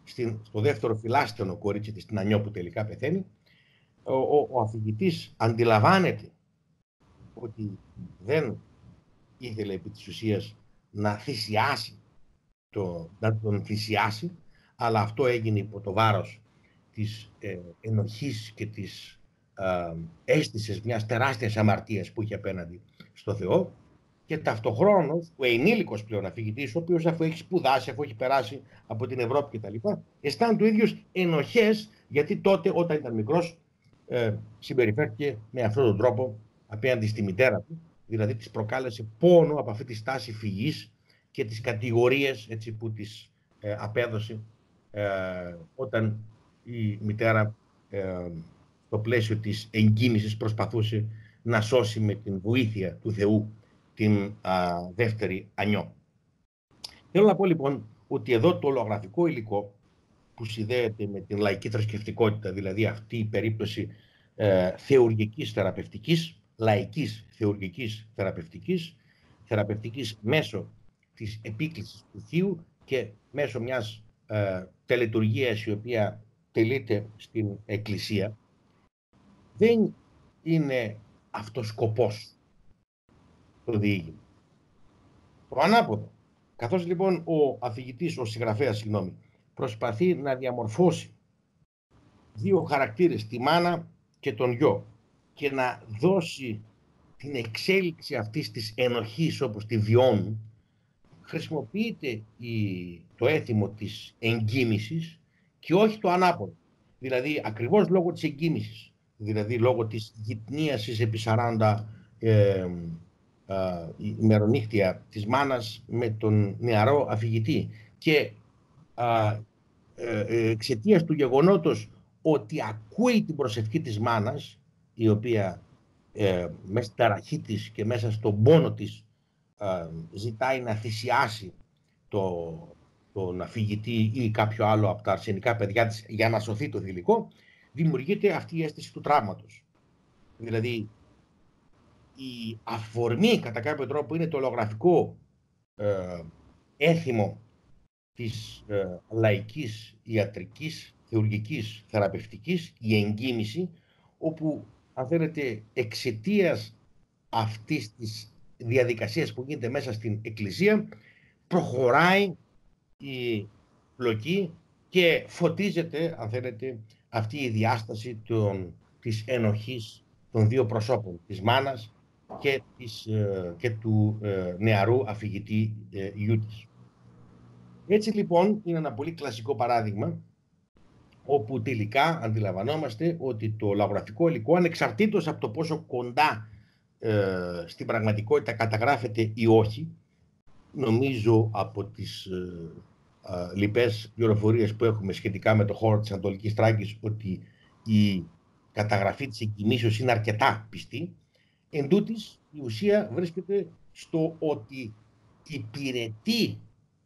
στο δεύτερο φυλάστενο κορίτσι της, την Ανιώ, που τελικά πεθαίνει, ο αφηγητής αντιλαμβάνεται ότι δεν ήθελε επί της ουσίας να θυσιάσει, να τον θυσιάσει, αλλά αυτό έγινε υπό το βάρος της ενοχής και της αίσθησης μιας τεράστιας αμαρτίας που είχε απέναντι στο Θεό, και ταυτοχρόνως ο ενήλικος πλέον αφηγητής, ο οποίος αφού έχει σπουδάσει, αφού έχει περάσει από την Ευρώπη κτλ., αισθάνεται ο ίδιος ενοχές, γιατί τότε όταν ήταν μικρός συμπεριφέρθηκε με αυτόν τον τρόπο απέναντι στη μητέρα του, δηλαδή της προκάλεσε πόνο από αυτή τη στάση φυγής και τις κατηγορίες, έτσι, που της απέδωσε όταν η μητέρα στο πλαίσιο της εγκίνησης προσπαθούσε να σώσει με την βοήθεια του Θεού την δεύτερη Ανιώ. Θέλω να πω λοιπόν ότι εδώ το ολογραφικό υλικό που συνδέεται με την λαϊκή θρησκευτικότητα, δηλαδή αυτή η περίπτωση θεουργικής θεραπευτικής, λαϊκής θεουργικής θεραπευτικής μέσω της επίκλησης του Θείου και μέσω μιας τελετουργίας η οποία τελείται στην Εκκλησία, δεν είναι αυτός σκοπός το διήγημα. Το ανάποδο. Καθώς λοιπόν ο αφηγητής, ο συγγραφέας, προσπαθεί να διαμορφώσει δύο χαρακτήρες, τη μάνα και τον γιο, και να δώσει την εξέλιξη αυτής της ενοχής όπως τη βιώνουν, χρησιμοποιείται το έθιμο της εγκίμησης και όχι το ανάποδο. Δηλαδή ακριβώς λόγω της εγκίμησης, δηλαδή λόγω της γυπνίασης επί 40 ημερονύχτια της μάνας με τον νεαρό αφηγητή και εξαιτίας του γεγονότος ότι ακούει την προσευχή της μάνας, η οποία μέσα στην ταραχή της και μέσα στον πόνο της ζητάει να θυσιάσει τον αφηγητή ή κάποιο άλλο από τα αρσενικά παιδιά της για να σωθεί το θηλυκό, δημιουργείται αυτή η αίσθηση του τραύματος. Δηλαδή η αφορμή κατά κάποιο τρόπο είναι το ολογραφικό έθιμο της λαϊκής ιατρικής, θεουργικής, θεραπευτικής, η εγκίμηση, όπου αν θέλετε εξαιτίας αυτής της διαδικασίας που γίνεται μέσα στην Εκκλησία προχωράει η πλοκή και φωτίζεται, αν θέλετε, αυτή η διάσταση της ενοχής των δύο προσώπων, της μάνας και του νεαρού αφηγητή γιού της. Έτσι λοιπόν είναι ένα πολύ κλασικό παράδειγμα όπου τελικά αντιλαμβανόμαστε ότι το λαογραφικό υλικό, ανεξαρτήτως από το πόσο κοντά στην πραγματικότητα καταγράφεται ή όχι, νομίζω από τις λοιπές πληροφορίες που έχουμε σχετικά με το χώρο της Ανατολικής Θράκης ότι η καταγραφή της εγκυμήσεως είναι αρκετά πιστή. Εν τούτης, η ουσία βρίσκεται στο ότι υπηρετεί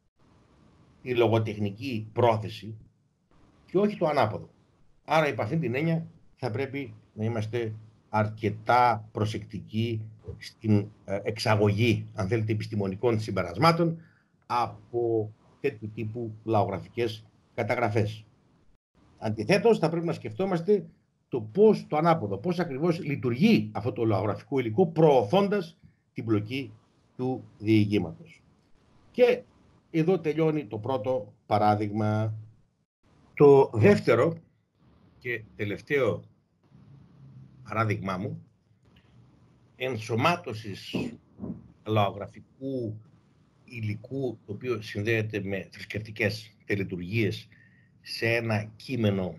η λογοτεχνική πρόθεση και όχι το ανάποδο. Άρα υπ' αυτήν την έννοια θα πρέπει να είμαστε αρκετά προσεκτικοί στην εξαγωγή, αν θέλετε, επιστημονικών συμπερασμάτων από τέτοιου τύπου λαογραφικές καταγραφές. Αντιθέτως, θα πρέπει να σκεφτόμαστε το ανάποδο, πώς ακριβώς λειτουργεί αυτό το λαογραφικό υλικό, προωθώντας την πλοκή του διηγήματος. Και εδώ τελειώνει το πρώτο παράδειγμα. Το δεύτερο και τελευταίο παράδειγμά μου ενσωμάτωσης λαογραφικού υλικού, το οποίο συνδέεται με θρησκευτικές τελετουργίες, σε ένα κείμενο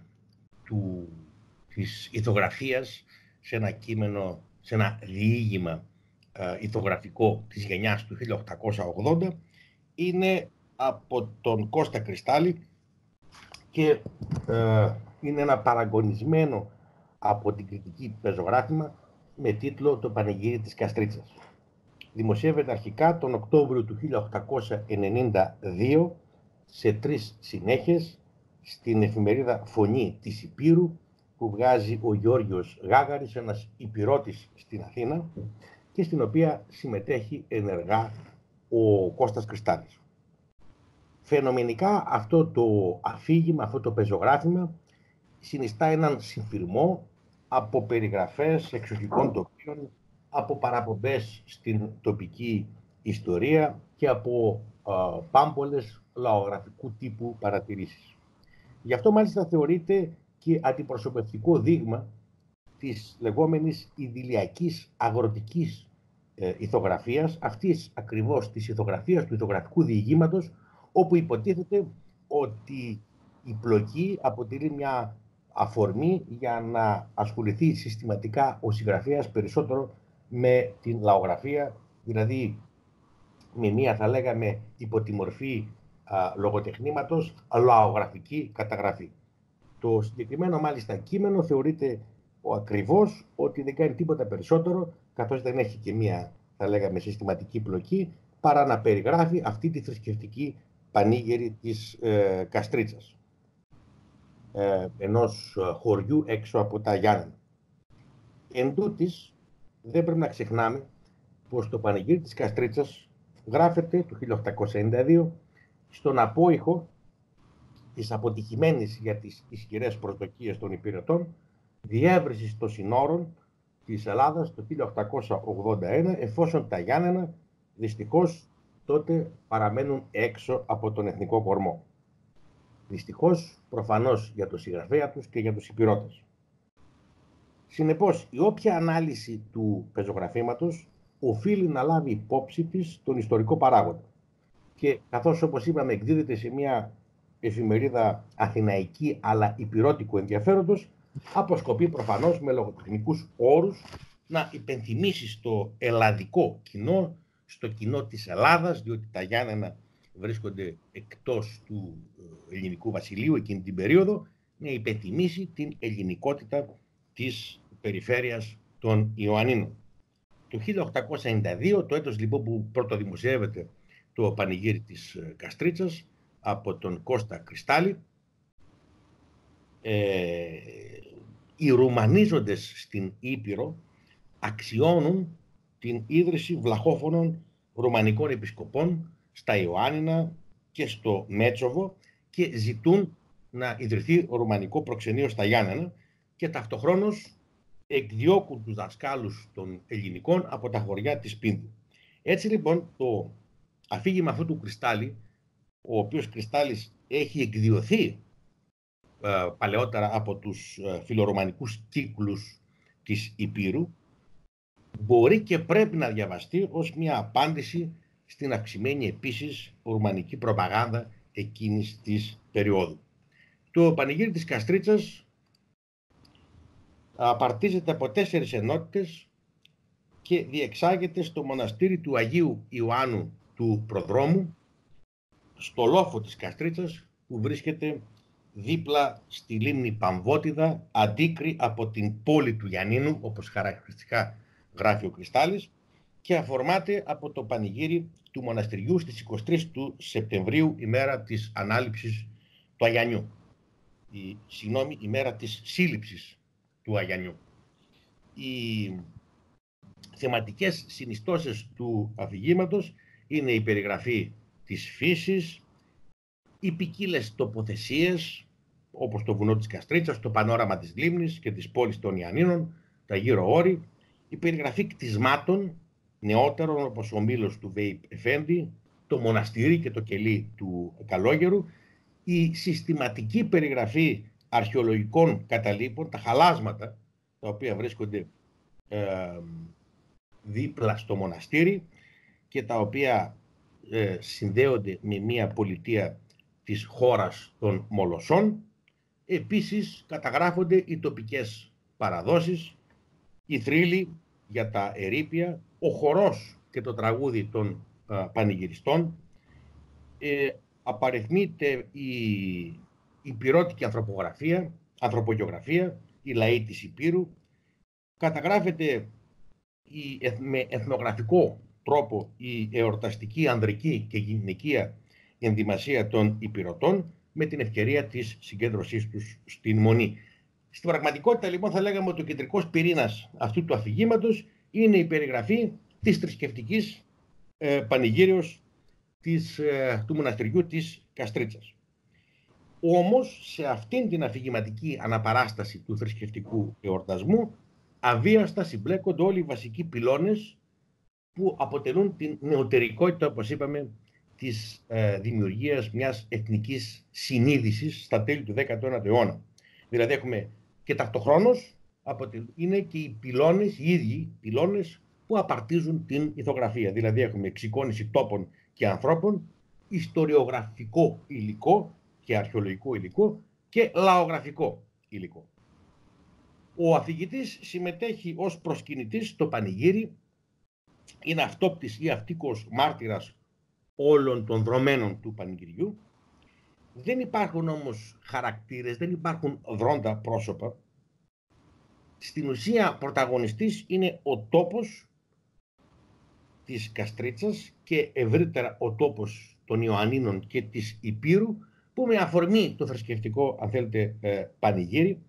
της ηθογραφίας, σε ένα κείμενο, σε ένα διήγημα ηθογραφικό της γενιάς του 1880, είναι από τον Κώστα Κρυστάλλη και είναι ένα παραγωνισμένο από την κριτική πεζογράφημα με τίτλο «Το Πανηγύρι της Καστρίτσας». Δημοσιεύεται αρχικά τον Οκτώβριο του 1892 σε 3 συνέχειες στην εφημερίδα Φωνή της Υπήρου που βγάζει ο Γιώργος Γάγαρης, ένας υπηρώτης στην Αθήνα, και στην οποία συμμετέχει ενεργά ο Κώστας Κρυστάλλης. Φαινομενικά αυτό το αφήγημα, αυτό το πεζογράφημα συνιστά έναν συμφυρμό από περιγραφές εξοχικών τοπίων, από παραπομπές στην τοπική ιστορία και από πάμπολες λαογραφικού τύπου παρατηρήσεις. Γι' αυτό μάλιστα θεωρείται και αντιπροσωπευτικό δείγμα της λεγόμενης ιδηλιακής αγροτικής ηθογραφίας, αυτής ακριβώς της ηθογραφίας, του ηθογραφικού διηγήματος, όπου υποτίθεται ότι η πλοκή αποτελεί μια αφορμή για να ασχοληθεί συστηματικά ο συγγραφέας περισσότερο με την λαογραφία, δηλαδή με μια, θα λέγαμε, υπό τη μορφή λογοτεχνήματος, λαογραφική καταγραφή. Το συγκεκριμένο μάλιστα κείμενο θεωρείται ακριβώς ότι δεν κάνει τίποτα περισσότερο, καθώς δεν έχει και μια, θα λέγαμε, συστηματική πλοκή, παρά να περιγράφει αυτή τη θρησκευτική πανήγερη της Καστρίτσας, ενός χωριού έξω από τα Γιάννενα. Εν τούτης, δεν πρέπει να ξεχνάμε πως το πανηγύρι της Καστρίτσας γράφεται το 1892 στον απόϊχο της αποτυχημένης για τις ισχυρές προσδοκίες των υπηρετών διεύρυνσης των συνόρων της Ελλάδας το 1881, εφόσον τα Γιάννενα δυστυχώς τότε παραμένουν έξω από τον εθνικό κορμό. Δυστυχώς, προφανώς για το συγγραφέα τους και για τους υπηρώτες. Συνεπώς, η όποια ανάλυση του πεζογραφήματος οφείλει να λάβει υπόψη της τον ιστορικό παράγοντα. Και καθώς, όπως είπαμε, εκδίδεται σε μια εφημερίδα αθηναϊκή αλλά υπηρώτικου ενδιαφέροντος, αποσκοπεί προφανώς με λογοτεχνικούς όρους να υπενθυμίσει στο ελλαδικό κοινό, στο κοινό της Ελλάδας, διότι τα Γιάννενα βρίσκονται εκτός του ελληνικού βασιλείου εκείνη την περίοδο, να υπενθυμίσει την ελληνικότητα της περιφέρειας των Ιωαννίνων. Το 1892, το έτος λοιπόν που πρωτοδημοσιεύεται το πανηγύρι της Καστρίτσας από τον Κώστα Κρυστάλλη, οι Ρουμανίζοντες στην Ήπειρο αξιώνουν την ίδρυση βλαχόφωνων ρουμανικών επισκοπών στα Ιωάννινα και στο Μέτσοβο και ζητούν να ιδρυθεί ρουμανικό προξενείο στα Γιάννενα και ταυτοχρόνως εκδιώκουν τους δασκάλους των ελληνικών από τα χωριά της Πίνδου. Έτσι λοιπόν το αφήγημα αυτού του Κρυστάλλη, ο οποίος Κρυστάλλης έχει εκδιωθεί παλαιότερα από τους φιλορωμανικούς κύκλους της Υπήρου, μπορεί και πρέπει να διαβαστεί ως μια απάντηση στην αυξημένη επίσης ρουμανική προπαγάνδα εκείνης της περίοδου. Το πανηγύρι της Καστρίτσας απαρτίζεται από 4 ενότητες και διεξάγεται στο μοναστήρι του Αγίου Ιωάννου του Προδρόμου, στο λόφο της Καστρίτσας, που βρίσκεται δίπλα στη λίμνη Παμβότιδα, αντίκρι από την πόλη του Γιαννίνου, όπως χαρακτηριστικά γράφει ο Κρυστάλλης, και αφορμάται από το πανηγύρι του μοναστηριού στις 23 του Σεπτεμβρίου, ημέρα της ανάληψης του Αγιανιού. Ημέρα της σύλληψης του Αγιανιού. Οι θεματικές συνιστώσεις του αφηγήματος είναι η περιγραφή της φύσης, οι ποικίλες τοποθεσίες, όπως το βουνό της Καστρίτσας, το πανόραμα της λίμνης και της πόλης των Ιαννίνων, τα γύρω όρη, η περιγραφή κτισμάτων νεότερων, όπως ο μήλος του Βέιπ Εφέντη, το μοναστήρι και το κελί του Καλόγερου, η συστηματική περιγραφή αρχαιολογικών καταλήπων, τα χαλάσματα, τα οποία βρίσκονται δίπλα στο μοναστήρι και τα οποία συνδέονται με μια πολιτεία της χώρας των Μολοσσών. Επίσης καταγράφονται οι τοπικές παραδόσεις, οι θρύλοι για τα ερείπια, ο χορός και το τραγούδι των πανηγυριστών. Απαριθμείται η υπηρώτικη ανθρωπογεωγραφία, η λαοί της Υπήρου. Καταγράφεται με εθνογραφικό τρόπο η εορταστική ανδρική και γυναικεία ενδυμασία των υπηρωτών με την ευκαιρία της συγκέντρωσής τους στην Μονή. Στην πραγματικότητα λοιπόν θα λέγαμε ότι ο κεντρικός πυρήνας αυτού του αφηγήματος είναι η περιγραφή της θρησκευτικής πανηγύριος του μοναστηριού της Καστρίτσας. Όμως, σε αυτήν την αφηγηματική αναπαράσταση του θρησκευτικού εορτασμού, αβίαστα συμπλέκονται όλοι οι βασικοί πυλώνες που αποτελούν την νεωτερικότητα, όπως είπαμε, της δημιουργίας μιας εθνικής συνείδησης στα τέλη του 19ου αιώνα. Δηλαδή έχουμε και ταυτοχρόνως είναι και οι πυλώνες, οι ίδιοι πυλώνες που απαρτίζουν την ηθογραφία. Δηλαδή έχουμε εξεικόνιση τόπων και ανθρώπων, ιστοριογραφικό υλικό και αρχαιολογικό υλικό και λαογραφικό υλικό. Ο αφηγητής συμμετέχει ως προσκυνητής στο πανηγύρι, είναι αυτόπτης ή αυτίκος μάρτυρας όλων των δρομένων του πανηγυριού. Δεν υπάρχουν όμως χαρακτήρες, δεν υπάρχουν δρόντα πρόσωπα. Στην ουσία πρωταγωνιστής είναι ο τόπος της Καστρίτσας και ευρύτερα ο τόπος των Ιωαννίνων και της Υπήρου, που με αφορμή το θρησκευτικό, αν θέλετε, πανηγύρι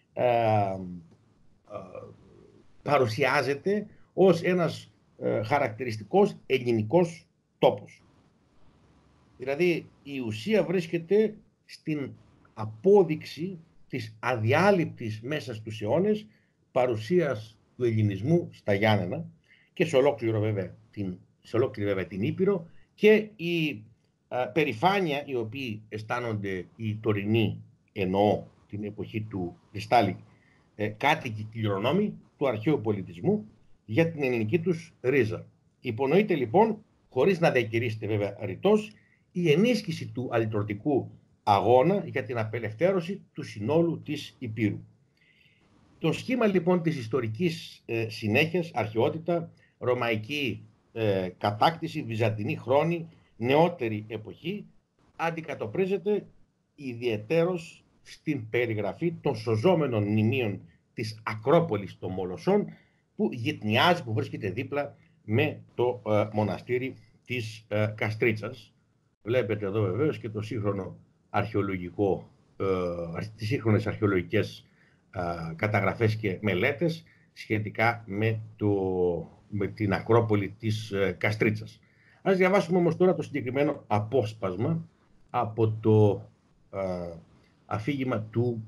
παρουσιάζεται ως ένας χαρακτηριστικός ελληνικός τόπος. Δηλαδή η ουσία βρίσκεται στην απόδειξη της αδιάλειπτης μέσα στους αιώνες παρουσίας του ελληνισμού στα Γιάννενα και σε ολόκληρη βέβαια την Ήπειρο, και η περηφάνεια οι οποίοι αισθάνονται οι τωρινοί, εννοώ την εποχή του Κρυστάλλι, κάτοικοι κληρονόμοι του αρχαίου πολιτισμού για την ελληνική τους ρίζα. Υπονοείται λοιπόν, χωρίς να διακηρύσσεται βέβαια ρητός, η ενίσχυση του αλυτρωτικού αγώνα για την απελευθέρωση του συνόλου της Υπήρου. Το σχήμα λοιπόν της ιστορικής συνέχειας, αρχαιότητα, ρωμαϊκή κατάκτηση, βυζαντινή χρόνη, νεότερη εποχή, αντικατοπτρίζεται ιδιαιτέρως στην περιγραφή των σωζόμενων μνημείων της Ακρόπολης των Μολοσσών, που γυτνιάζει, που βρίσκεται δίπλα με το μοναστήρι της Καστρίτσας. Βλέπετε εδώ βεβαίως και το σύγχρονο αρχαιολογικό, τις σύγχρονες αρχαιολογικές καταγραφές και μελέτες σχετικά με την Ακρόπολη της Καστρίτσας. Ας διαβάσουμε όμως τώρα το συγκεκριμένο απόσπασμα από το αφήγημα του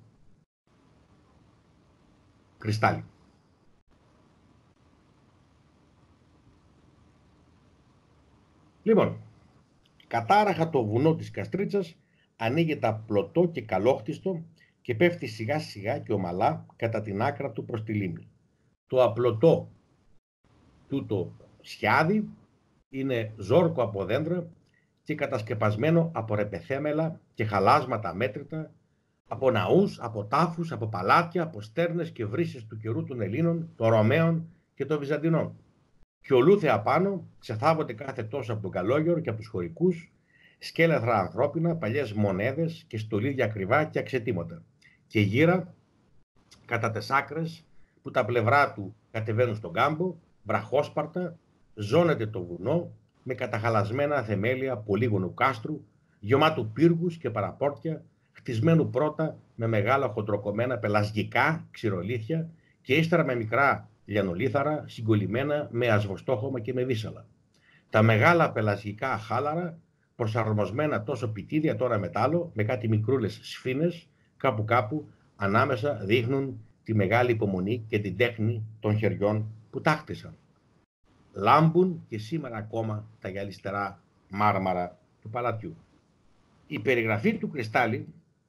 Κρυστάλλι. Λοιπόν, κατάραχα το βουνό της Καστρίτσας ανοίγεται απλωτό και καλόχτιστο και πέφτει σιγά σιγά και ομαλά κατά την άκρα του προς τη λίμνη. Το απλωτό τούτο σχιάδι είναι ζόρκο από δέντρα και κατασκεπασμένο από ρεπεθέμελα και χαλάσματα αμέτρητα, από ναούς, από τάφους, από παλάτια, από στέρνες και βρύσες του καιρού των Ελλήνων, των Ρωμαίων και των Βυζαντινών. Και ολούθε απάνω ξεθάβονται κάθε τόσο από τον καλόγερο και από τους χωρικούς, σκέλεθρα ανθρώπινα, παλιές μονέδες και στολίδια ακριβά και αξετήματα. Και γύρα, κατά τις άκρες που τα πλευρά του κατεβαίνουν στον κάμπο, βραχόσπαρτα, ζώνεται το βουνό με καταχαλασμένα θεμέλια πολύγωνου κάστρου, γεμάτου πύργους και παραπόρτια, χτισμένου πρώτα με μεγάλα χοντροκομμένα πελασγικά ξηρολίθια και ύστερα με μικρά λιανολίθαρα συγκολλημένα με ασβοστόχωμα και με δίσαλα. Τα μεγάλα πελασγικά χάλαρα, προσαρμοσμένα τόσο πιτίδια τώρα μετάλλο, με κάτι μικρούλες σφήνες, κάπου κάπου ανάμεσα δείχνουν τη μεγάλη υπομονή και την τέχνη των χεριών που τα χτίσαν. Λάμπουν και σήμερα ακόμα τα γυαλιστερά μάρμαρα του παλατιού. Η περιγραφή του Κρυστάλλι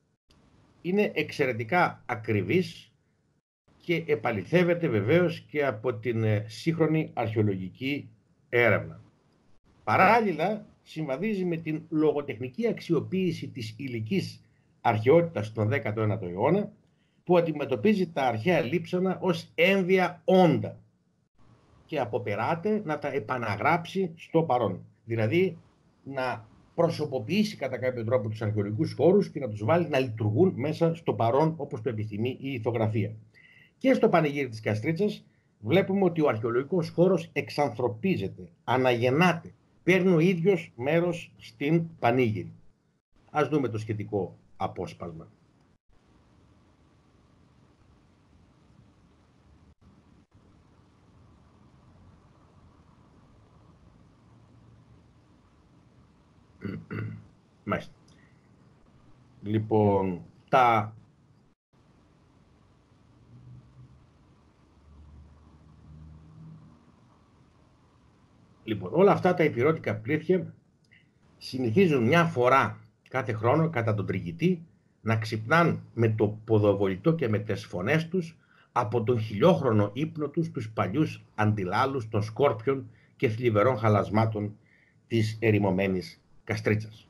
είναι εξαιρετικά ακριβής και επαληθεύεται βεβαίως και από την σύγχρονη αρχαιολογική έρευνα. Παράλληλα, συμβαδίζει με την λογοτεχνική αξιοποίηση της υλικής αρχαιότητας στον 19ο αιώνα, που αντιμετωπίζει τα αρχαία λείψανα ως έμβια όντα και αποπεράται να τα επαναγράψει στο παρόν. Δηλαδή να προσωποποιήσει κατά κάποιο τρόπο τους αρχαιολογικούς χώρους και να τους βάλει να λειτουργούν μέσα στο παρόν όπως το επιθυμεί η ηθογραφία. Και στο πανηγύρι της Καστρίτσας βλέπουμε ότι ο αρχαιολογικός χώρος εξανθρωπίζεται, αναγεννάται, παίρνει ο ίδιος μέρος στην πανήγυρη. Ας δούμε το σχετικό απόσπασμα. Λοιπόν, όλα αυτά τα υπηρώτικα πλήθια συνηθίζουν μια φορά κάθε χρόνο κατά τον Τριγητή να ξυπνάν με το ποδοβολητό και με τις φωνές τους από τον χιλιόχρονο ύπνο τους παλιούς αντιλάλους των σκόρπιων και θλιβερών χαλασμάτων της ερημωμένης Καστρίτσας.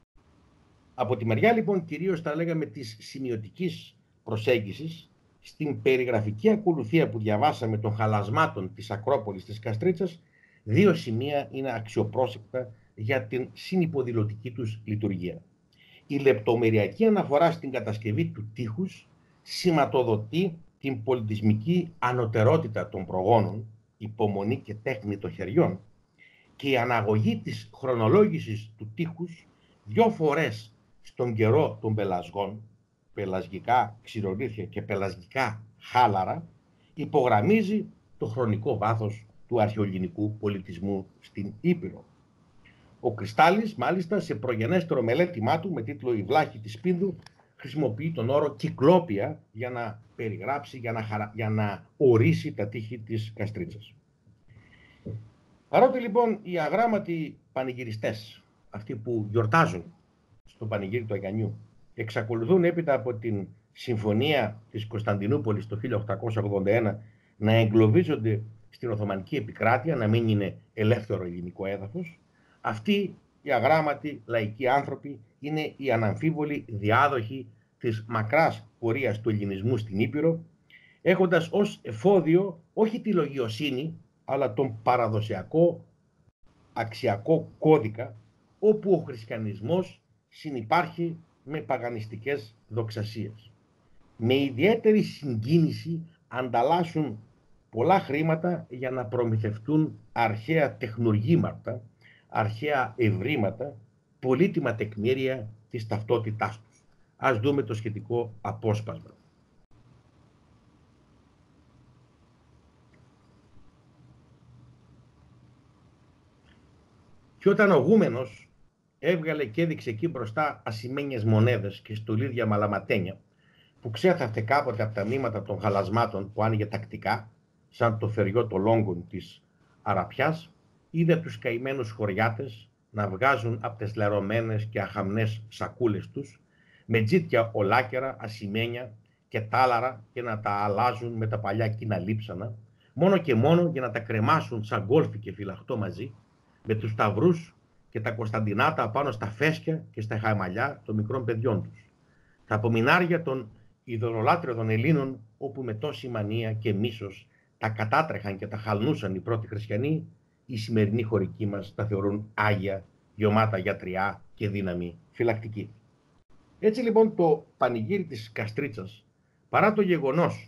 Από τη μεριά λοιπόν κυρίως τα λέγαμε της σημειωτικής προσέγγισης, στην περιγραφική ακολουθία που διαβάσαμε των χαλασμάτων της Ακρόπολης της Καστρίτσας, δύο σημεία είναι αξιοπρόσεκτα για την συνυποδηλωτική τους λειτουργία. Η λεπτομεριακή αναφορά στην κατασκευή του τείχους σηματοδοτεί την πολιτισμική ανωτερότητα των προγόνων, υπομονή και τέχνη των χεριών, και η αναγωγή της χρονολόγησης του τείχους δύο φορές στον καιρό των πελασγών, πελασγικά ξηρολίθια και πελασγικά χάλαρα, υπογραμμίζει το χρονικό βάθος του αρχαιοελληνικού πολιτισμού στην Ήπειρο. Ο Κρυστάλλης, μάλιστα, σε προγενέστερο μελέτημά του με τίτλο «Η βλάχη της Πίνδου», χρησιμοποιεί τον όρο κυκλόπια για να περιγράψει, για να ορίσει τα τείχη της Καστρίτσας. Παρότι λοιπόν οι αγράμματοι πανηγυριστές, αυτοί που γιορτάζουν στο πανηγύρι του Αγιανιού, εξακολουθούν έπειτα από την Συμφωνία της Κωνσταντινούπολης το 1881 να εγκλωβίζονται στην Οθωμανική επικράτεια, να μην είναι ελεύθερο ελληνικό έδαφος, αυτοί οι αγράμματοι λαϊκοί άνθρωποι είναι οι αναμφίβολοι διάδοχοι της μακράς πορείας του ελληνισμού στην Ήπειρο, έχοντας ως εφόδιο όχι τη λογιοσύνη, αλλά τον παραδοσιακό αξιακό κώδικα, όπου ο χριστιανισμός συνυπάρχει με παγανιστικές δοξασίες. Με ιδιαίτερη συγκίνηση ανταλλάσσουν πολλά χρήματα για να προμηθευτούν αρχαία τεχνουργήματα, αρχαία ευρήματα, πολύτιμα τεκμήρια της ταυτότητάς τους. Ας δούμε το σχετικό απόσπασμα. Και όταν ο γούμενος έβγαλε και έδειξε εκεί μπροστά ασημένιες μονέδες και στολίδια μαλαματένια, που ξέθαφτε κάποτε από τα μνήματα των χαλασμάτων που άνοιγε τακτικά, σαν το φεριό των λόγκων της Αραπιάς, είδε τους καημένους χωριάτες να βγάζουν από τις λερωμένες και αχαμνές σακούλες τους, με τζίτια ολάκερα, ασημένια και τάλαρα, και να τα αλλάζουν με τα παλιά κοινά λείψανα, μόνο και μόνο για να τα κρεμάσουν σαν γκόλφι και φυλαχτό μαζί, με τους σταυρούς και τα κωνσταντινάτα πάνω στα φέσκια και στα χαμαλιά των μικρών παιδιών τους. Τα απομεινάρια των ειδωλολάτρων Ελλήνων, όπου με τόση μανία και μίσος τα κατάτρεχαν και τα χαλνούσαν οι πρώτοι χριστιανοί, οι σημερινοί χωρικοί μας τα θεωρούν άγια, γεωμάτα γιατριά και δύναμη φυλακτική. Έτσι λοιπόν το πανηγύρι της Καστρίτσας, παρά το γεγονός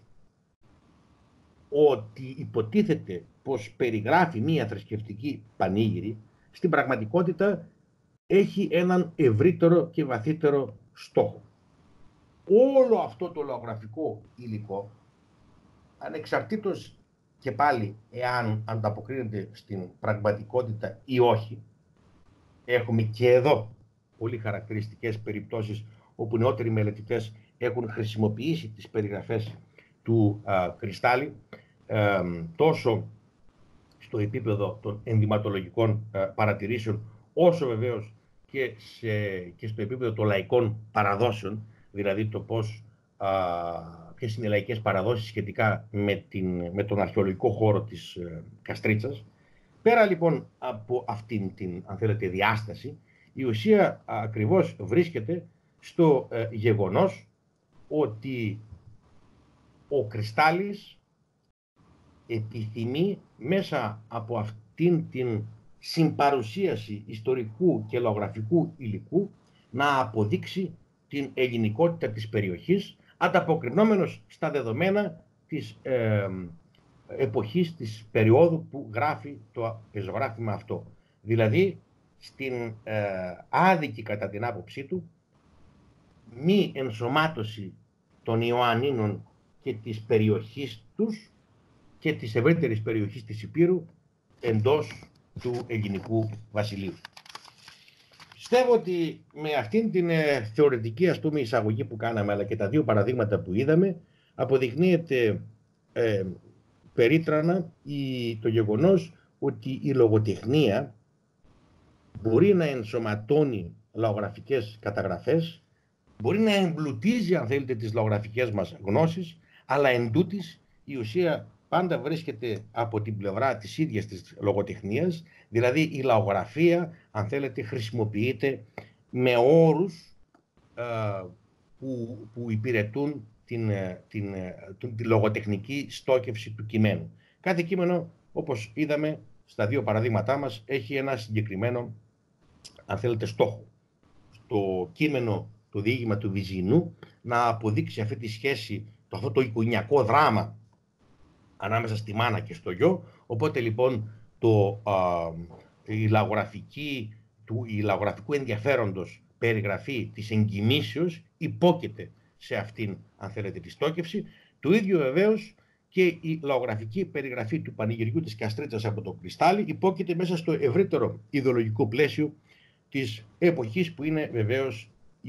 ότι υποτίθεται πως περιγράφει μία θρησκευτική πανήγυρη, στην πραγματικότητα έχει έναν ευρύτερο και βαθύτερο στόχο. Όλο αυτό το λαογραφικό υλικό, ανεξαρτήτως και πάλι εάν ανταποκρίνεται στην πραγματικότητα ή όχι, έχουμε και εδώ πολύ χαρακτηριστικές περιπτώσεις όπου νεότεροι μελετητές έχουν χρησιμοποιήσει τις περιγραφές του Κρυστάλλη, τόσο στο επίπεδο των ενδυματολογικών παρατηρήσεων, όσο βεβαίως και στο επίπεδο των λαϊκών παραδόσεων, δηλαδή το ποιες είναι οι λαϊκές παραδόσεις σχετικά με τον αρχαιολογικό χώρο της Καστρίτσας. Πέρα λοιπόν από αυτήν την, αν θέλετε, διάσταση, η ουσία ακριβώς βρίσκεται στο γεγονός ότι ο Κρυστάλλης επιθυμεί μέσα από αυτήν την συμπαρουσίαση ιστορικού και λαογραφικού υλικού να αποδείξει την ελληνικότητα της περιοχής, ανταποκρινόμενος στα δεδομένα της εποχής, της περίοδου που γράφει το πεζογράφημα αυτό. Δηλαδή στην άδικη, κατά την άποψή του, μη ενσωμάτωση των Ιωαννίνων και της περιοχής τους και της ευρύτερης περιοχής της Υπήρου εντός του ελληνικού βασιλείου. Πιστεύω ότι με αυτήν την θεωρητική, ας πούμε, εισαγωγή που κάναμε, αλλά και τα δύο παραδείγματα που είδαμε, αποδεικνύεται περίτρανα το γεγονός ότι η λογοτεχνία μπορεί να ενσωματώνει λαογραφικές καταγραφές, μπορεί να εμπλουτίζει, αν θέλετε, τις λαογραφικές μας γνώσεις, αλλά εν τούτης η ουσία πάντα βρίσκεται από την πλευρά της ίδιας της λογοτεχνίας, δηλαδή η λαογραφία, αν θέλετε, χρησιμοποιείται με όρους που υπηρετούν τη λογοτεχνική στόχευση του κειμένου. Κάθε κείμενο, όπως είδαμε στα δύο παραδείγματά μας, έχει ένα συγκεκριμένο, αν θέλετε, στόχο. Το κείμενο, το διήγημα του Βυζινού, να αποδείξει αυτή τη σχέση, αυτό το οικογενειακό δράμα ανάμεσα στη μάνα και στο γιο. Οπότε λοιπόν η λαογραφικού ενδιαφέροντος περιγραφή της εγκυμήσεως υπόκειται σε αυτήν, αν θέλετε, τη στόχευση. Το ίδιο βεβαίως και η λαογραφική περιγραφή του πανηγυριού της Καστρίτσας από το κρυστάλλι υπόκειται μέσα στο ευρύτερο ιδεολογικό πλαίσιο της εποχής, που είναι βεβαίως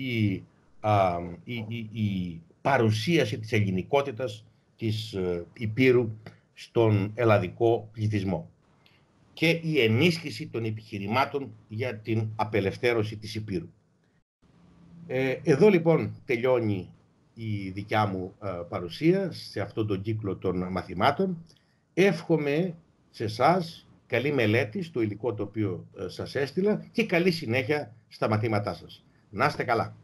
η παρουσίαση της ελληνικότητας της Υπήρου στον ελλαδικό πληθυσμό και η ενίσχυση των επιχειρημάτων για την απελευθέρωση της Υπήρου. Εδώ λοιπόν τελειώνει η δικιά μου παρουσία σε αυτόν τον κύκλο των μαθημάτων. Εύχομαι σε εσάς καλή μελέτη στο υλικό το οποίο σας έστειλα και καλή συνέχεια στα μαθήματά σας. Να είστε καλά.